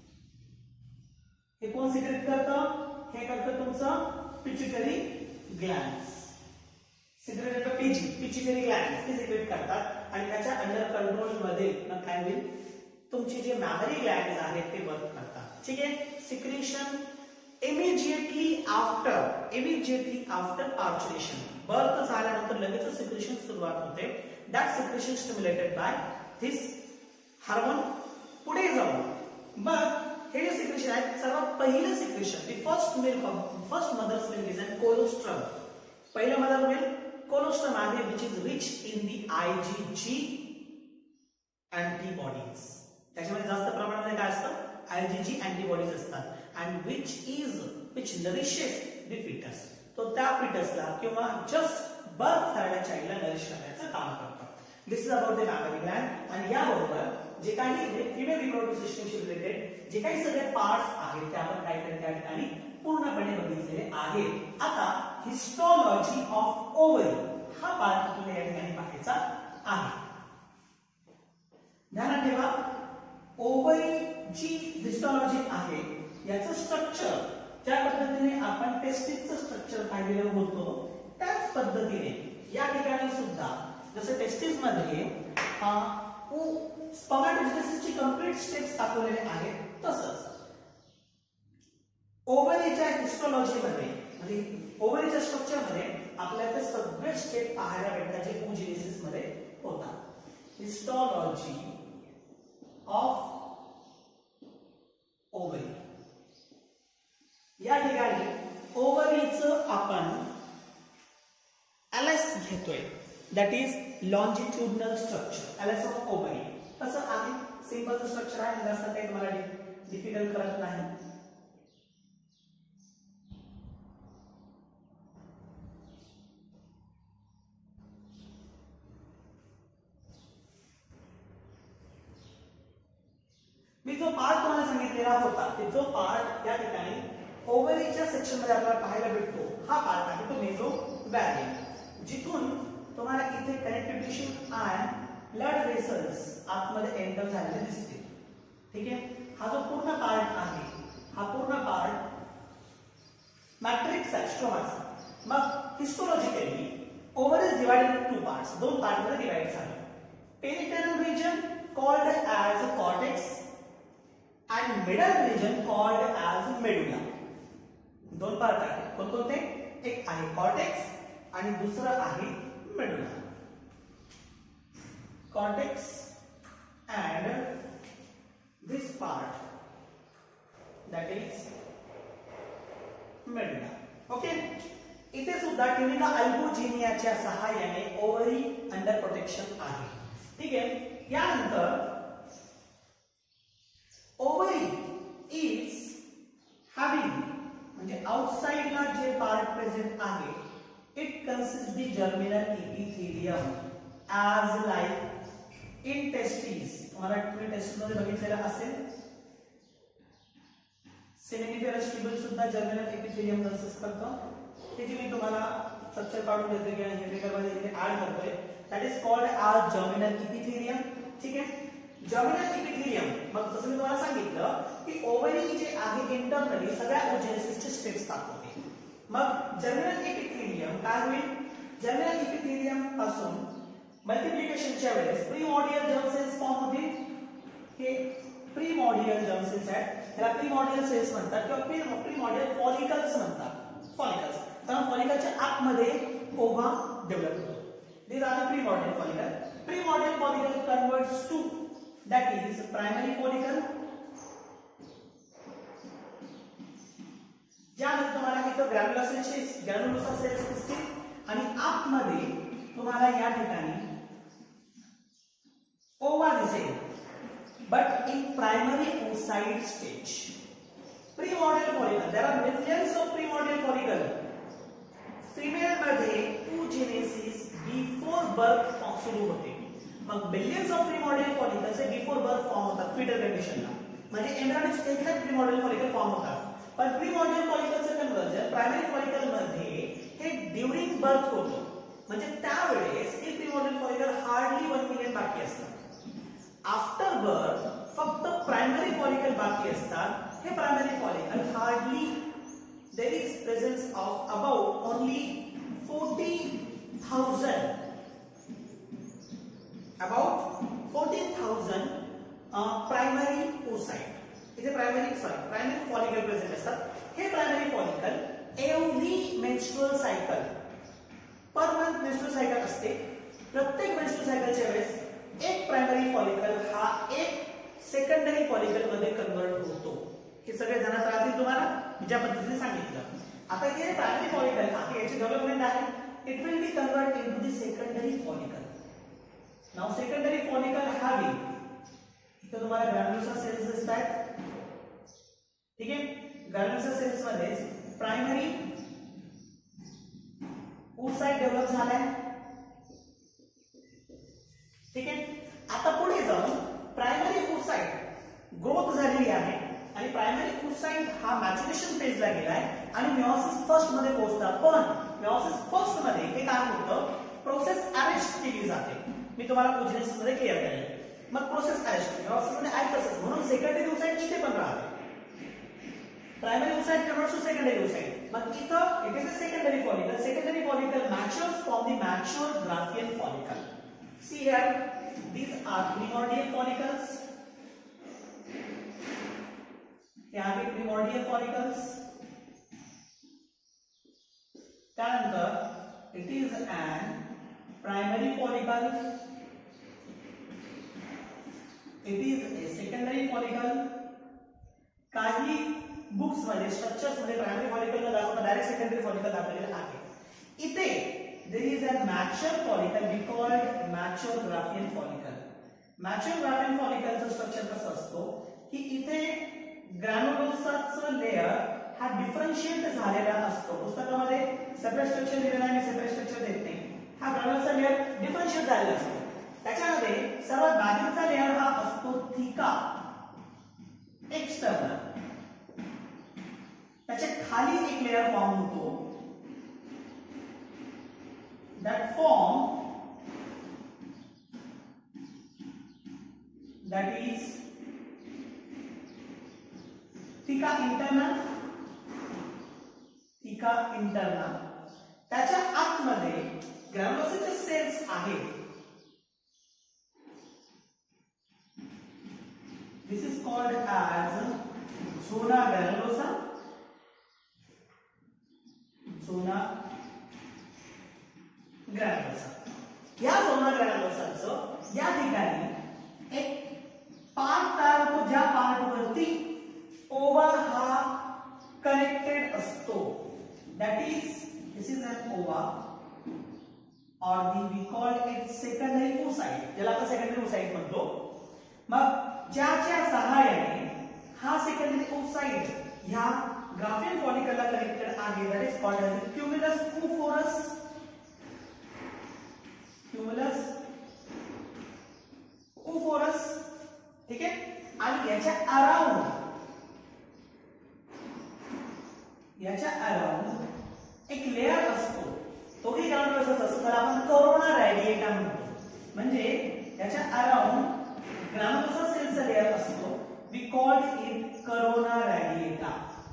हे कोण सिक्रेट करतं? हे करतं तुमचं पिट्युटरी ग्लॅन्ड्स. सिक्रेट करतं पीजी पिट्युटरी ग्लॅन्ड्स ते सिक्रेट करतात आणि त्याच्या अंडर कंट्रोल मध्ये मग काय होईल, तुमचे जे मॅमरी ग्लॅन्ड्स आहेत ते वर्क करतात. ठीक आहे. Secretion immediately after immediately after parturition, birth झाल्यानंतर लगेच सिक्रेशन सुरुवात होते. That secretion stimulated by this hormone. पुढे जाऊ मग हे जे सिक्रेशन आहे, सर्वात पहिलं secretion the first milk first mother's milk is an colostrum. पहिलं मदर मिल्क कोलोस्ट्रम आहे, which is rich in the IgG antibodies. त्याच्यामध्ये जास्त प्रमाणामध्ये काय असतं? आयजीजी अँटीबॉडीज असतात. And which is which nourishes the foetus. तो त्या फिटसला किंवा जस्ट बर्थ झालेल्या चाइल्डला नरिश करण्याचं काम करतो. This is about the mammary gland. आणि याबरोबर जे काही फिमेल रिप्रोडक्टिव्ह सिस्टमशी रिलेटेड जे काही सगळे पार्ट्स आहेत ते आपण काय त्या ठिकाणी पूर्णपणे बघितलेले आहेत. आता हिस्टॉलॉजी ऑफ ओव्हरी हा पार्ट आपल्याला या ठिकाणी पाहायचा आहे. ध्यानात ठेवा, ओव्हरी जी हिस्टॉलॉजी आहे याचं स्ट्रक्चर ज्या पद्धतीने आपण टेस्टिसचं स्ट्रक्चर पाहिलेलं होतं त्याच पद्धतीने या ठिकाणी सुद्धा जसं टेस्टिस मध्ये स्पर्मॅटोजेनेसिसची कंप्लीट स्टेप्स दाखवलेले आहेत तसंच ओव्हरीच्या हिस्टॉलॉजी मध्ये म्हणजे ओव्हरीच्या स्ट्रक्चर मध्ये आपल्याला ते सगळे स्टेप पाहायला भेटतात जे ओजेनेसिस मध्ये होतात. Histology of ovary. या ठिकाणी ओव्हरीचं आपण एलएस घेतोय, that is longitudinal structure. LS of ovary कसं आहे? सिंपल स्ट्रक्चर आहे, जास्त काही तुम्हाला डिफिकल्ट करत नाही. मी जो पार्ट तुम्हाला सांगितलेला होता ते जो पार्ट या ठिकाणी ओव्हरीच्या सेक्शन मध्ये आपल्याला पाहायला भेटतो हा पार्ट आहे तो मेसोवॅरियम, जिथून तुम्हाला इथे कनेक्टिव्ह टिश्यू आणि ब्लड वेसल्स आतमध्ये एंटर झालेले दिसते. ठीक आहे. हा जो पूर्ण पार्ट आहे हा पूर्ण पार्ट मॅट्रिक्स आहे स्ट्रोमाचा. मग histologically ovary is divided in two parts. दोन पार्ट मध्ये डिवाइड झाले. Peripheral region called as cortex and middle region called as medulla. दोन पार्ट आहेत. कोणकोणते? एक आहे कॉर्टेक्स आणि दुसरं आहे medulla. Cortex and this part that is medulla. Okay. इथे सुद्धा ट्युनिका अल्बुजिनियाच्या सहाय्याने ओव्हरी अंडर प्रोटेक्शन आहे. ठीक आहे. यानंतर ओव्हरी इज हॅव्हिंग म्हणजे आउटसाइडला जे पार्ट प्रेझेंट आहे it consist the germinal epithelium as like in testis. तुम्हाला तुम्ही टेस्टिस मध्ये बघितलेलं असेल सेमिनिफेरस ट्यूबल सुद्धा जर्मिनल इपिथेलियम कन्सिस्ट करतं. हे जे मी तुम्हाला स्ट्रक्चर काढून देतोय किंवा हे फिगरमध्ये इथे ऍड करतोय that is called as germinal epithelium. ठीक आहे. जर्मिनल इपिथेलियम मग जसं मी तुम्हाला सांगितलं की ओव्हरी जे आहे इंटरनली सगळ्या ओजेनेसिसचे स्टेप्स दाखवते. मग जर्मिनल इपिथेलियम काय होईल? जर्मिनल इपिथेलियम पासून मल्टिप्लिकेशनच्या वेळेस प्रीमॉर्डियल जर्म सेल्स फॉर्म होतील. हे प्रीमॉर्डियल जर्म सेल्स आहेत. त्याला प्रीमॉर्डियल सेल्स म्हणतात किंवा प्रीमॉर्डियल फॉलिकल्स म्हणतात. फॉलिकल्स कारण फॉलिकलच्या आतमध्ये ओव्हा डेव्हलप होतो. These are the primordial follicle. Primordial follicle converts to that is primary follicle. ज्यामध्ये तुम्हाला इथं ग्रॅन्युलर सेल्स ग्रॅन्युलोसा सेल्स दिसतील आणि आतमध्ये तुम्हाला या ठिकाणी ओवा दिसेल. But in primary oocyte stage. Primordial follicle. There are millions of primordial follicle. Female मध्ये oogenesis before birth सुरू होते. मग बिलियन्स ऑफ प्रिमॉर्डियल फॉलिकल्स हे बिफोर बर्थ फॉर्म होतात फिटल कंडिशनला. म्हणजे एम्ब्रियोनिक स्टेजला प्रिमॉर्डियल फॉलिकल फॉर्म होतात. पण प्रिमॉर्डियल फॉलिकलचं कन्वर्जन प्रायमरी फॉलिकल मध्ये हे ड्यूरिंग बर्थ होतं. म्हणजे त्यावेळेस हे primordial follicle hardly one million बाकी असतात. आफ्टर बर्थ फक्त प्रायमरी फॉलिकल बाकी असतात. हे primary follicle hardly there is presence of about only fourteen thousand about fourteen thousand uh, primary oocyte. इथे primary sorry primary follicle present असतात. हे primary follicle every menstrual cycle per month menstrual cycle असते. प्रत्येक menstrual सायकलच्या वेळेस एक primary follicle हा एक सेकंडरी फॉलिकल मध्ये कन्वर्ट होतो. हे सगळे ध्यानात राहतील तुम्हाला ज्या पद्धतीने सांगितलं. आता हे प्रायमरी फॉलिकल आहे याची डेव्हलपमेंट आहे. It will be convert into the secondary follicle. Now secondary follicle having इथे तुम्हाला ग्रॅन्युलोसा सेल्स दिसतात. ठीक आहे. ग्रॅन्युलोसा सेल्स मध्ये प्रायमरी oocyte डेव्हलप झालाय. ठीक आहे. आता पुढे जाऊन प्रायमरी oocyte ग्रोथ झालेली आहे आणि प्रायमरी oocyte हा मॅच्युरेशन फेजला गेलाय आणि मेयोसिस फर्स्ट मध्ये पोहोचतात. पण मेयोसिस फर्स्ट मध्ये हे काय होतं प्रोसेस अरेस्ट केली जाते. मी तुम्हाला oogenesis मध्ये क्लिअर केलं. मग प्रोसेस अरेस्ट मेयोसिस मध्ये आहे तसंच म्हणून सेकंडरी oocyte इथे पण राहते. Primary oocyte converts to secondary oocyte. मग इथं it is a secondary follicle. Secondary follicle matures from the mature Graafian follicle. See here these are primordial follicles. यहाँ पे primordial follicles. त्यानंतर it is an primary follicle. It is a secondary follicle. काही books मध्ये structures मध्ये primary follicle न दाखवता direct secondary follicle दाखवलेले आहे. इथे there is a mature follicle we called mature graphian follicle. mature graphian follicle चं स्ट्रक्चर कसं असतो की इथे ग्रॅन्युलोसाचं लेयर हा डिफरन्शिएट झालेला असतो. पुस्तकामध्ये सेपरेट स्ट्रक्चर दिलेला आहे, सेपरेट स्ट्रक्चर देत नाही. हा ग्रॅन्युलोसा लेयर डिफरन्शिएट झालेला असतो. त्याच्यामध्ये सर्वात बाहेरचा लेयर हा असतो थिका एक्सटर्नल. त्याच्या खाली एक लेयर फॉर्म होतो that form that is theca internal. Theca internal त्याच्या आतमध्ये ग्रॅन्युलोसाचे सेल्स आहेत. This is called as zona granulosa. Zona granulosa. या झोना ग्रॅन्युलोसाचं या ठिकाणी एक पार्ट तयार होतो ज्या पार्ट वरती ओवा हा कनेक्टेड असतो. That is this is an ova or the we call it secondary oocyte. ज्याला आपण सेकंडरी oocyte म्हणतो. मग ज्याच्या सहाय्याने हा सेकंडरी oocyte ह्या ग्राफियन फॉलिकलला कनेक्टेड आहे. That is called as cumulus oophorus. Cumulus oophorus. ठीक आहे. आणि याच्या अराउंड याच्या अराउंड एक लेयर असतो. तो ही ग्रॅन्युलोसाचा असतो त्याला आपण करोना रॅडिएटा म्हणतो. म्हणजे याच्या अराउंड ग्रॅन्युलोसा सेलचा लेयर असतो. We called it corona radiata.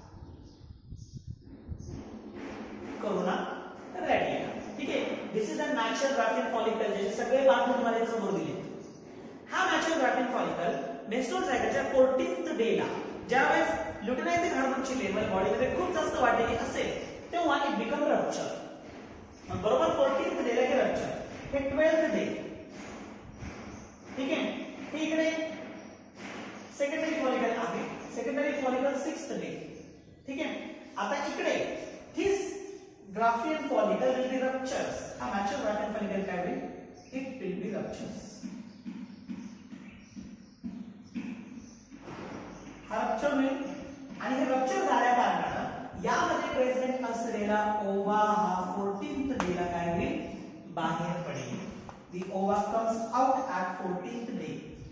Corona radiata. ठीक आहे. This is a mature Graafian follicle. ज्याचे सगळे पार्ट तुम्हाला समोर दिले. हा मॅच्युअर ग्राफियन फॉलिकल मेन्स्ट्रुअल सायकलच्या फोर्टीन्थ डे ला ज्यावेळेस ल्युटिनायझिंग हार्मोनची लेवल बॉडीमध्ये खूप जास्त वाढलेली असेल तेव्हा इट बिकम रप्चर. बरोबर फोर्टीन्थ डे ला हे रप्चर. हे ट्वेल्थ डे. ठीक आहे. हे इकडे सेकंडरी फॉलिकल आहे. Secondary follicle sixth day. ठीक आहे. आता इकडे this Graafian follicle will be ruptures. हा मॅच्युअर ग्राफियन फॉलिकल काय होईल it will be ruptures. Rupture होईल आणि हे रप्चर झाल्या कारणानं यामध्ये प्रेझेंट असलेला ओवा हा फोर्टीन्थ डेला काय होईल बाहेर पडेल. The ova comes out at fourteenth day.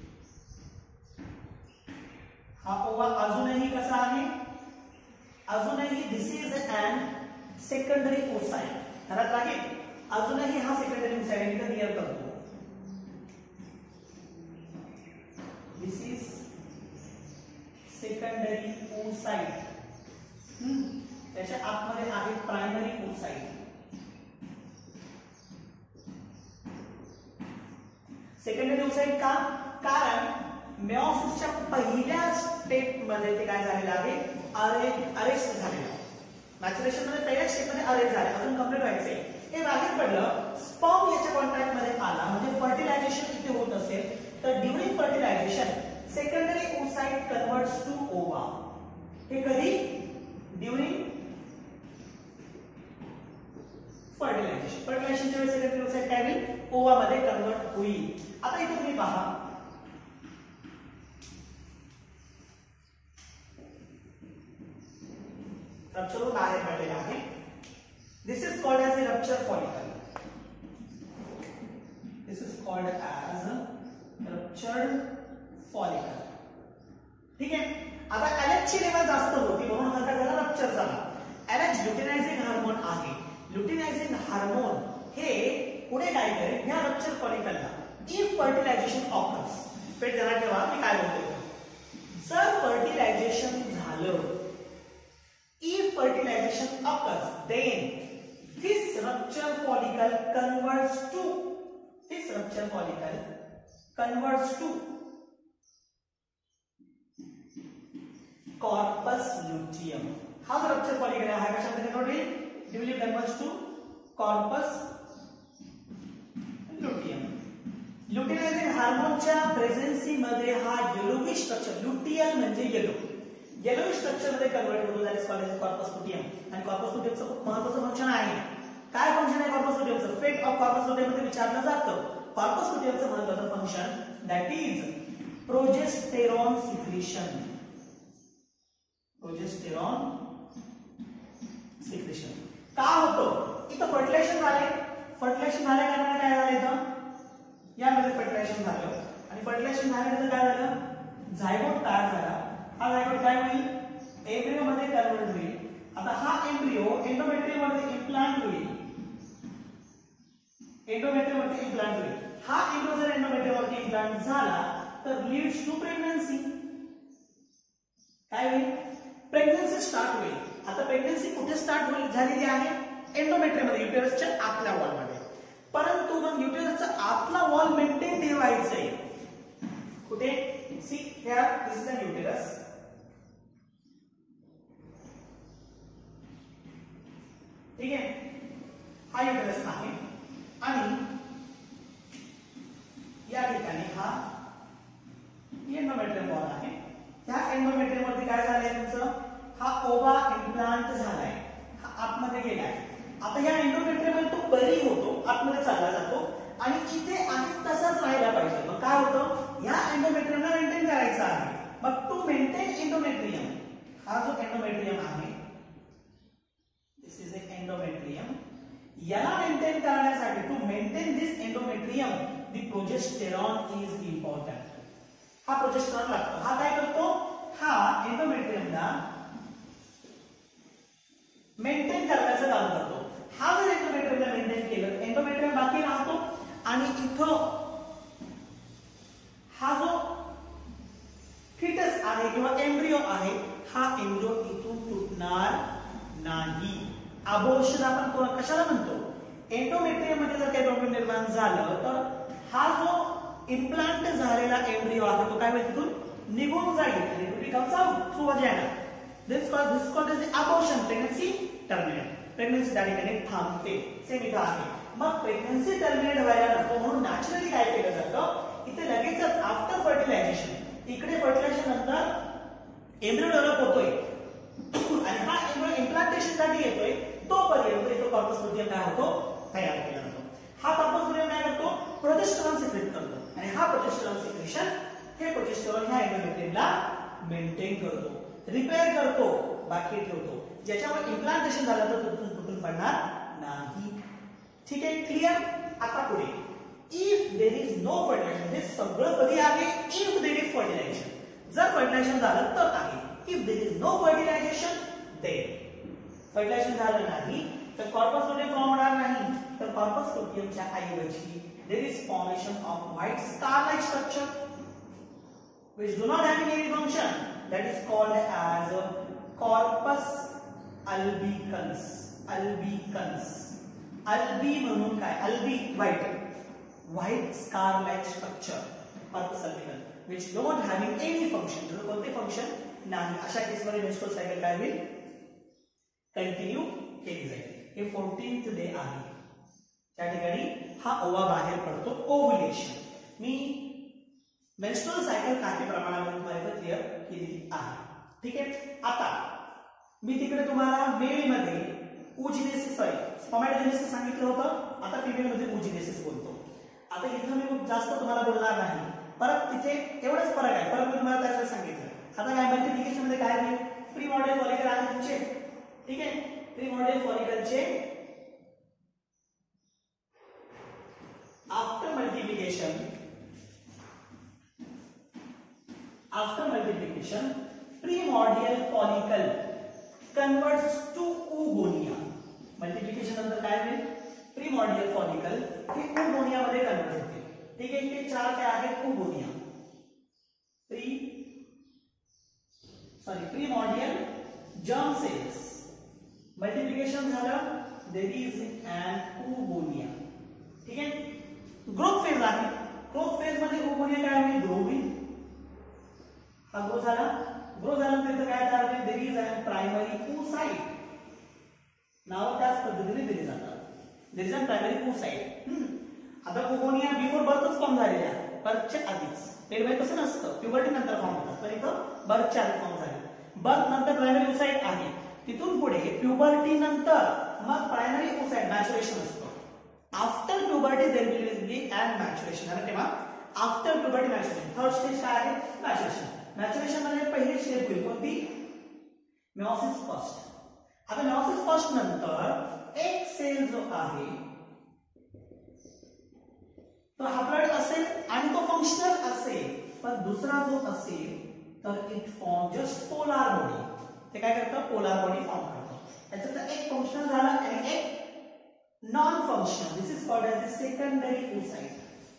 हा ओवा अजूनही कसा आहे अजूनही this is an secondary oocyte. घरात लागेल अजूनही हा सेकंडरी ओसाइट आहे. इथे क्लिअर करतो. This is secondary oocyte. त्याच्या आतमध्ये आहे प्रायमरी ओसाइट. सेकंडरी ओसाइट का कारण मेयोसिसच्या पहिल्या स्टेप मध्ये ते काय झालेलं आहे अरे अरेस्ट झालेलं आहे. मॅच्युरेशन मध्ये पहिल्या स्टेप मध्ये अरेस्ट झाले अजून कंप्लीट व्हायचंय. हे बाहेर पडलं स्पर्म याच्या कॉन्टॅक्ट मध्ये आला म्हणजे फर्टिलायझेशन इथे होत असेल तर during fertilisation secondary oocyte converts to ova. हे कधी ड्युरिंग फर्टिलायझेशन फर्टिलायझेशनच्या वेळेस सेकंडरी ओसाइट काय होईल ओवा मध्ये कन्वर्ट होईल. आता इथे तुम्ही पहा रप्चर बाहेर पडलेला आहे. This is called as a rupture follicle. This is called as a ruptured follicle. ठीक आहे. आता एलएच ची लेवल जास्त होती म्हणून हा काय झाला रप्चर झाला. एलएच ल्युटिनायझिंग हार्मोन आहे. ल्युटिनायझिंग हार्मोन हे पुढे काय करेल या रप्चर फॉलिकलला इफ फर्टिलायझेशन ऑकर्स. पेट जरा ठेवा मी काय बोलतोय. जर फर्टिलायझेशन झालं if fertilization occurs then this rupture follicle converts to this rupture follicle converts to corpus luteum. हा जो rupture follicle आहे हा कशामध्ये कन्वर्ट होईल duly converts to corpus luteum. Luteinising हार्मोनच्या प्रेझेन्सी मध्ये हा येलोविश स्ट्रक्चर ल्युटियल म्हणजे येलो येलो स्ट्रक्चर मध्ये कन्वर्ट होतो. That is called as corpus luteum. आणि कॉर्पस लुटियमचं खूप महत्त्वाचं फंक्शन आहे. काय फंक्शन आहे कॉर्पस लुटियमचं फेट ऑफ कॉर्पस लुटियम मध्ये विचारलं जातं. कॉर्पस लुटियमचं महत्त्वाचं function that is progesterone secretion. Progesterone secretion का होतं इथं फर्टिलायझेशन झाले. फर्टिलायझेशन झाल्या कारणाने काय झालं इथं यामध्ये फर्टिलायझेशन झालं आणि फर्टिलायझेशन झाल्यानंतर काय झालं झायगोट तयार झाला. हा झायगोट काय होईल एम्ब्रियो मध्ये कन्वर्ट होईल. आता हा एम्ब्रियो एंडोमेट्रियम मध्ये इम्प्लांट होईल. एंडोमेट्रियम मध्ये इम्प्लांट होईल. हा एम्ब्रियो जर एंडोमेट्रियम मध्ये इम्प्लांट झाला तर लीड्स टू प्रेग्नन्सी. काय होईल प्रेग्नन्सी स्टार्ट होईल. आता प्रेग्नन्सी कुठे स्टार्ट होईल झालेली आहे एंडोमेट्रियम मध्ये युटेरसच्या आतल्या वॉल मध्ये. परंतु मग युटेरसचा आतला वॉल मेंटेन ठेवायचा आहे कुठे see here this is the uterus. ठीक आहे हा युटेरस आहे आणि या ठिकाणी हा एंडोमेट्रियम वॉल आहे. त्या एंडोमेट्रियम मध्ये काय झालंय तुमचं हा ओवा इम्प्लांट झालाय. हा आतमध्ये गेलाय. आता या एंडोमेट्रियम तो बरी होतो आतमध्ये चालला जातो आणि जिथे आहे तसाच राहायला पाहिजे. मग काय होतं या एंडोमेट्रियमला मेंटेन करायचा आहे. मग टू मेंटेन एंडोमेट्रियम हा जो एंडोमेट्रियम आहे दिस इज ए एंडोमेट्रियम. याला मेंटेन करण्यासाठी to maintain this endometrium the progesterone is important. हा प्रोजेस्टेरॉन लागतो. हा काय करतो हा एंडोमेट्रियमला मेंटेन करण्याचं काम करतो. हा जर एंडोमेट्रियमला मेंटेन केलं एंडोमेट्रियम बाकी राहतो आणि इथं हा जो फिटस आहे किंवा एम्ब्रियो आहे हा एम्ब्रियो इथून तुटणार नाही. अबॉर्शन आपण कशाला म्हणतो एंडोमेट्रियम मध्ये जर काही प्रॉब्लेम निर्माण झालं तर हा जो इम्प्लांट झालेला एम्ब्रियो आहे तो काय होईल तिथून निघून जाईल आणि it becomes out through vagina. This called this called as abortion. Pregnancy terminate. Pregnancy त्या ठिकाणी थांबते. सेम इथं आहे. मग प्रेग्नन्सी टर्मिनेट व्हायला नको म्हणून नॅचरली काय केलं जातं इथे लगेचच आफ्टर फर्टिलायझेशन इकडे फर्टिलायझेशन नंतर एम्ब्रियो डेव्हलप होतोय आणि हा एम्ब्रियो इम्प्लांटेशन साठी येतोय तोपर्यंत इथं कॉर्पस लुटियम काय होतो तयार केला जातो. हा कॉर्पस लुटियम काय करतो प्रोजेस्टेरॉन सिक्रेट करतो आणि हा प्रोजेस्टेरॉन सिक्रेशन हे प्रोजेस्टेरॉन ह्या एंडोमेट्रियमला मेंटेन करतो, रिपेअर करतो, बाकी ठेवतो. ज्याच्यावर इम्प्लांटेशन झालं तर तुटून तुटून पडणार नाही. ठीक आहे, क्लिअर. आता पुढे if there is no fertilisation, हे सगळं कधी आहे? If there is fertilisation. जर फर्टिलायझेशन झालं तर आहे. If there is no fertilisation, then fertilisation झालं नाही तर कॉर्पस लुटियम फॉर्म होणार नाही. तर कॉर्पस लुटियमच्या ऐवजी there is formation of white star like structure which do not having any function, that is called as corpus albicans. albicans albi म्हणून काय? albi white white scar like structure, corpus albicans which do not having any function. जर कोणते function नाही अशा केस मध्ये menstrual cycle काय होईल? Continue केली जाईल. हे चौदावे डे आहे. त्या ठिकाणी हा ओवा बाहेर पडतो, ओव्युलेशन. मी मेन्स्ट्रुअल सायकल काही प्रमाणामध्ये तुम्हाला क्लिअर केली आहे. ठीक आहे. आता मी तिकडे तुम्हाला मेल मध्ये ओजिनेसिस सॉरी स्पर्मॅटोजेनेसिस सांगितलं होतं. आता फिमेल मध्ये ओजिनेसिस बोलतो. आता इथं मी खूप जास्त तुम्हाला बोलणार नाही, परत तिथे एवढंच फरक आहे. परत मी तुम्हाला त्याच्यात सांगितलं. आता काय मल्टिप्लिकेशन मध्ये काय होईल? प्रीमॉर्डियल फॉलिकल आहे तुमचे. ठीक आहे, प्रीमॉर्डियल फॉलिकलचे after multiplication After multiplication, primordial follicle converts to oogonia. Multiplication नंतर काय होईल? Primordial follicle हे oogonia मध्ये कन्वर्ट होते. ठीक आहे, इथे चार काय आहेत? oogonia. Pre sorry primordial germ cells. Multiplication झालं, there is an oogonia. ठीक आहे. ग्रोथ फेज आहे. ग्रोथ फेज मध्ये oogonia काय होईल? ग्रो होईल. हा ग्रो झाला. ग्रो झाल्यानंतर काय तयार होईल? There is a primary oocyte. नाव त्याच पद्धतीने दिली जातात. There is a primary oocyte. आता oogonia बिफोर बर्थच फॉर्म झालेल्या, बर्थच्या आधीच. पेरवाई कसं नसतं, प्युबर्टी नंतर फॉर्म होतात. तर इथं बर्थच्या आधी फॉर्म झाले. बर्थ नंतर प्रायमरी oocyte आहे. तिथून पुढे प्युबर्टी नंतर मग प्रायमरी oocyte मॅच्युरेशन असतं. After puberty there will be an maturation. आणि तेव्हा after puberty maturation. Third stage काय आहे? मॅच्युरेशन. मॅच्युरेशन मध्ये पहिली स्टेप होईल कोणती? Meiosis first. आता मेयोसिस फर्स्ट नंतर एक सेल जो आहे तो हॅप्लॉइड असेल आणि तो फंक्शनल असेल, पण दुसरा जो असेल तर it form just polar body. ते काय करतं? पोलार बॉडी फॉर्म करतं. त्याच्यात एक फंक्शनल झाला आणि एक non functional. This is called as a secondary oocyte.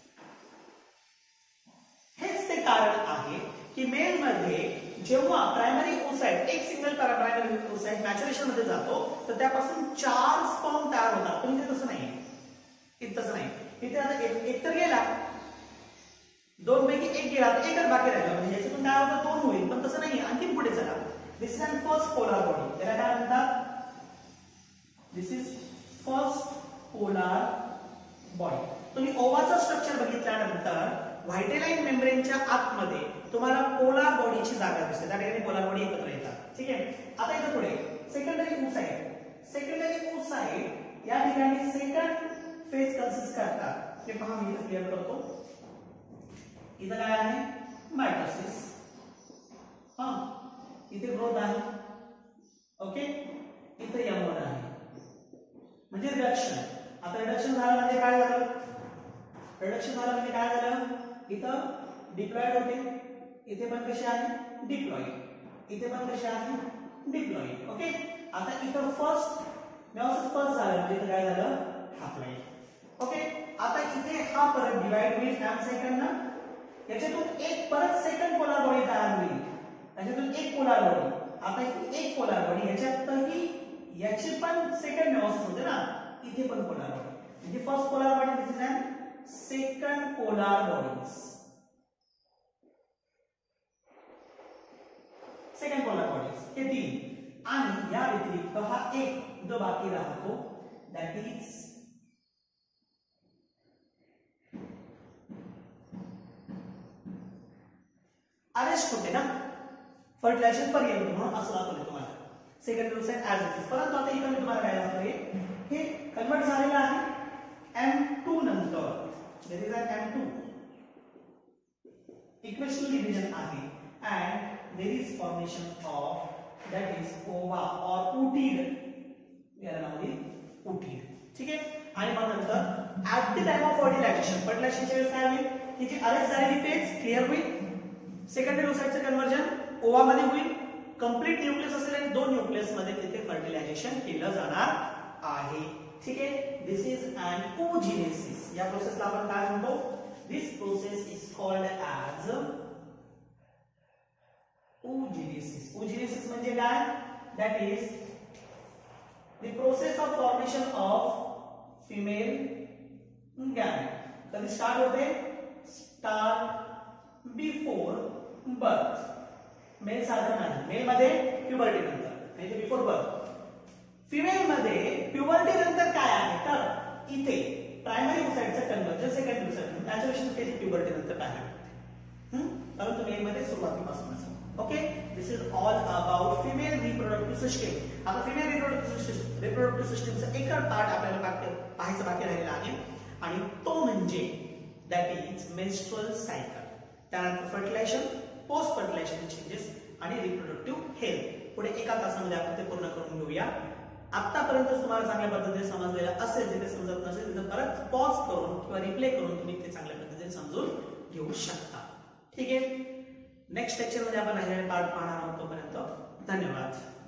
हेच ते कारण आहे की मेल मध्ये जेव्हा प्रायमरी oocyte एक सिंगल प्रायमरी oocyte मॅच्युरेशन मध्ये जातो तर त्यापासून चार स्पर्म तयार होतात. पण इथे तसं नाही. इथे तसं नाही. इथे आता एक तर गेला, दोन पैकी एक गेला, एकच बाकी राहिला. म्हणजे याच्यातून काय होतं? दोन होईल. पण तसं नाही. आणखी पुढे चला. This is an first polar body. त्याला काय म्हणतात? This is first polar body. तुम्ही ओवाचं स्ट्रक्चर बघितल्यानंतर व्हायटेलाइन मेम्ब्रेनच्या आतमध्ये तुम्हाला पोलार बॉडीची जागा दिसते. त्या ठिकाणी पोलार बॉडी एकत्र येतात. ठीक आहे. आता इथं पुढे सेकंडरी oocyte. सेकंडरी oocyte या ठिकाणी सेकंड फेज कन्सिस्ट करतात. हे पहा मी इथं क्लिअर करतो. इथं काय आहे? मायटोसिस. हा, इथे ग्रोथ आहे. ओके, इथे एम वन आहे म्हणजे रिडक्शन. आता रिडक्शन झालं म्हणजे काय झालं? रिडक्शन झालं म्हणजे काय झालं? इथं डिप्लॉइड होते. इथे पण कसे आहे? डिप्लॉइड. इथे पण कसे आहे? डिप्लॉइड. ओके. आता इथं फर्स्ट मेयोसिस फर्स्ट झालं म्हणजे इथं काय झालं? हॅप्लॉइड. ओके. आता इथे हा परत डिवाइड होईल एम सेकंड ना. याच्यातून एक परत सेकंड पोलार बॉडी तयार होईल. याच्यातून एक पोलार बॉडी. आता इथे एक पोलार बॉडी, याच्यातही याची पण सेकंड मेयोसिस होते ना. इथे पण पोलार बॉडी. म्हणजे first polar body this is an second polar bodies. Second polar bodies हे तीन. आणि या व्यतिरिक्त हा एक जो बाकी राहतो दॅट इज अरेस्ट होते ना फर्टिलायझेशन पर्यंत, म्हणून असं दाखवलं तुम्हाला secondary oocyte as it is. परंतु आता इथं मी तुम्हाला काय दाखवले? हे कन्वर्ट झालेलं आहे एम टू नंतर. There is an M two equational division आहे. And there is formation of that is ova or ooted. We are now in ooted. ठीक आहे. आणि मग नंतर at the time of fertilization fertilization च्या वेळेस काय होईल की जी अरेस्ट झालेली फेज क्लिअर होईल. सेकंडरी ओसाइटचं कन्वर्जन ओवा मध्ये होईल. कंप्लीट न्यूक्लियस असेल आणि दोन न्यूक्लियस मध्ये तिथे फर्टिलायझेशन केलं जाणार आहे. ठीक आहे. This is an oogenesis. या प्रोसेसला आपण काय म्हणतो? This process is called as oogenesis. Oogenesis म्हणजे काय? That is the process of formation of female gamete. कधी स्टार्ट होते? Start before birth. मेल सारखं नाही. मेल मध्ये प्युबर्टी नंतर नाही तर बिफोर बर्थ. फिमेल मध्ये प्युबर्टी नंतर काय आहे तर इथे प्रायमरी ओसाइटचं conversion secondary oocyte maturation phase puberty नंतर काय आहे परंतु मेल मध्ये सुरुवातीपासूनच. Okay. This is all about female reproductive system. आता फिमेल रिप्रोडक्टिव्ह सिस्टीम रिप्रोडक्टिव्ह सिस्टीमचा एक पार्ट आपल्याला पाहायचं बाकी राहिलेला आहे आणि तो म्हणजे दॅट इज मेन्स्ट्रुअल सायकल. त्यानंतर फर्टिलायझेशन, पोस्ट फर्टिलायझेशन चेंजेस आणि रिप्रोडक्टिव्ह हेल्थ. पुढे एका तासामध्ये आपण ते पूर्ण करून घेऊया. आतापर्यंत तुम्हाला चांगल्या पद्धतीने समजलेलं असेल, जिथे समजत नसेल तिथे परत पॉज करून किंवा रिप्ले करून तुम्ही ते चांगल्या पद्धतीने समजून घेऊ शकता. ठीक आहे. नेक्स्ट लेक्चर मध्ये आपण राहिलेले पार्ट पाहणार आहोत. तोपर्यंत धन्यवाद.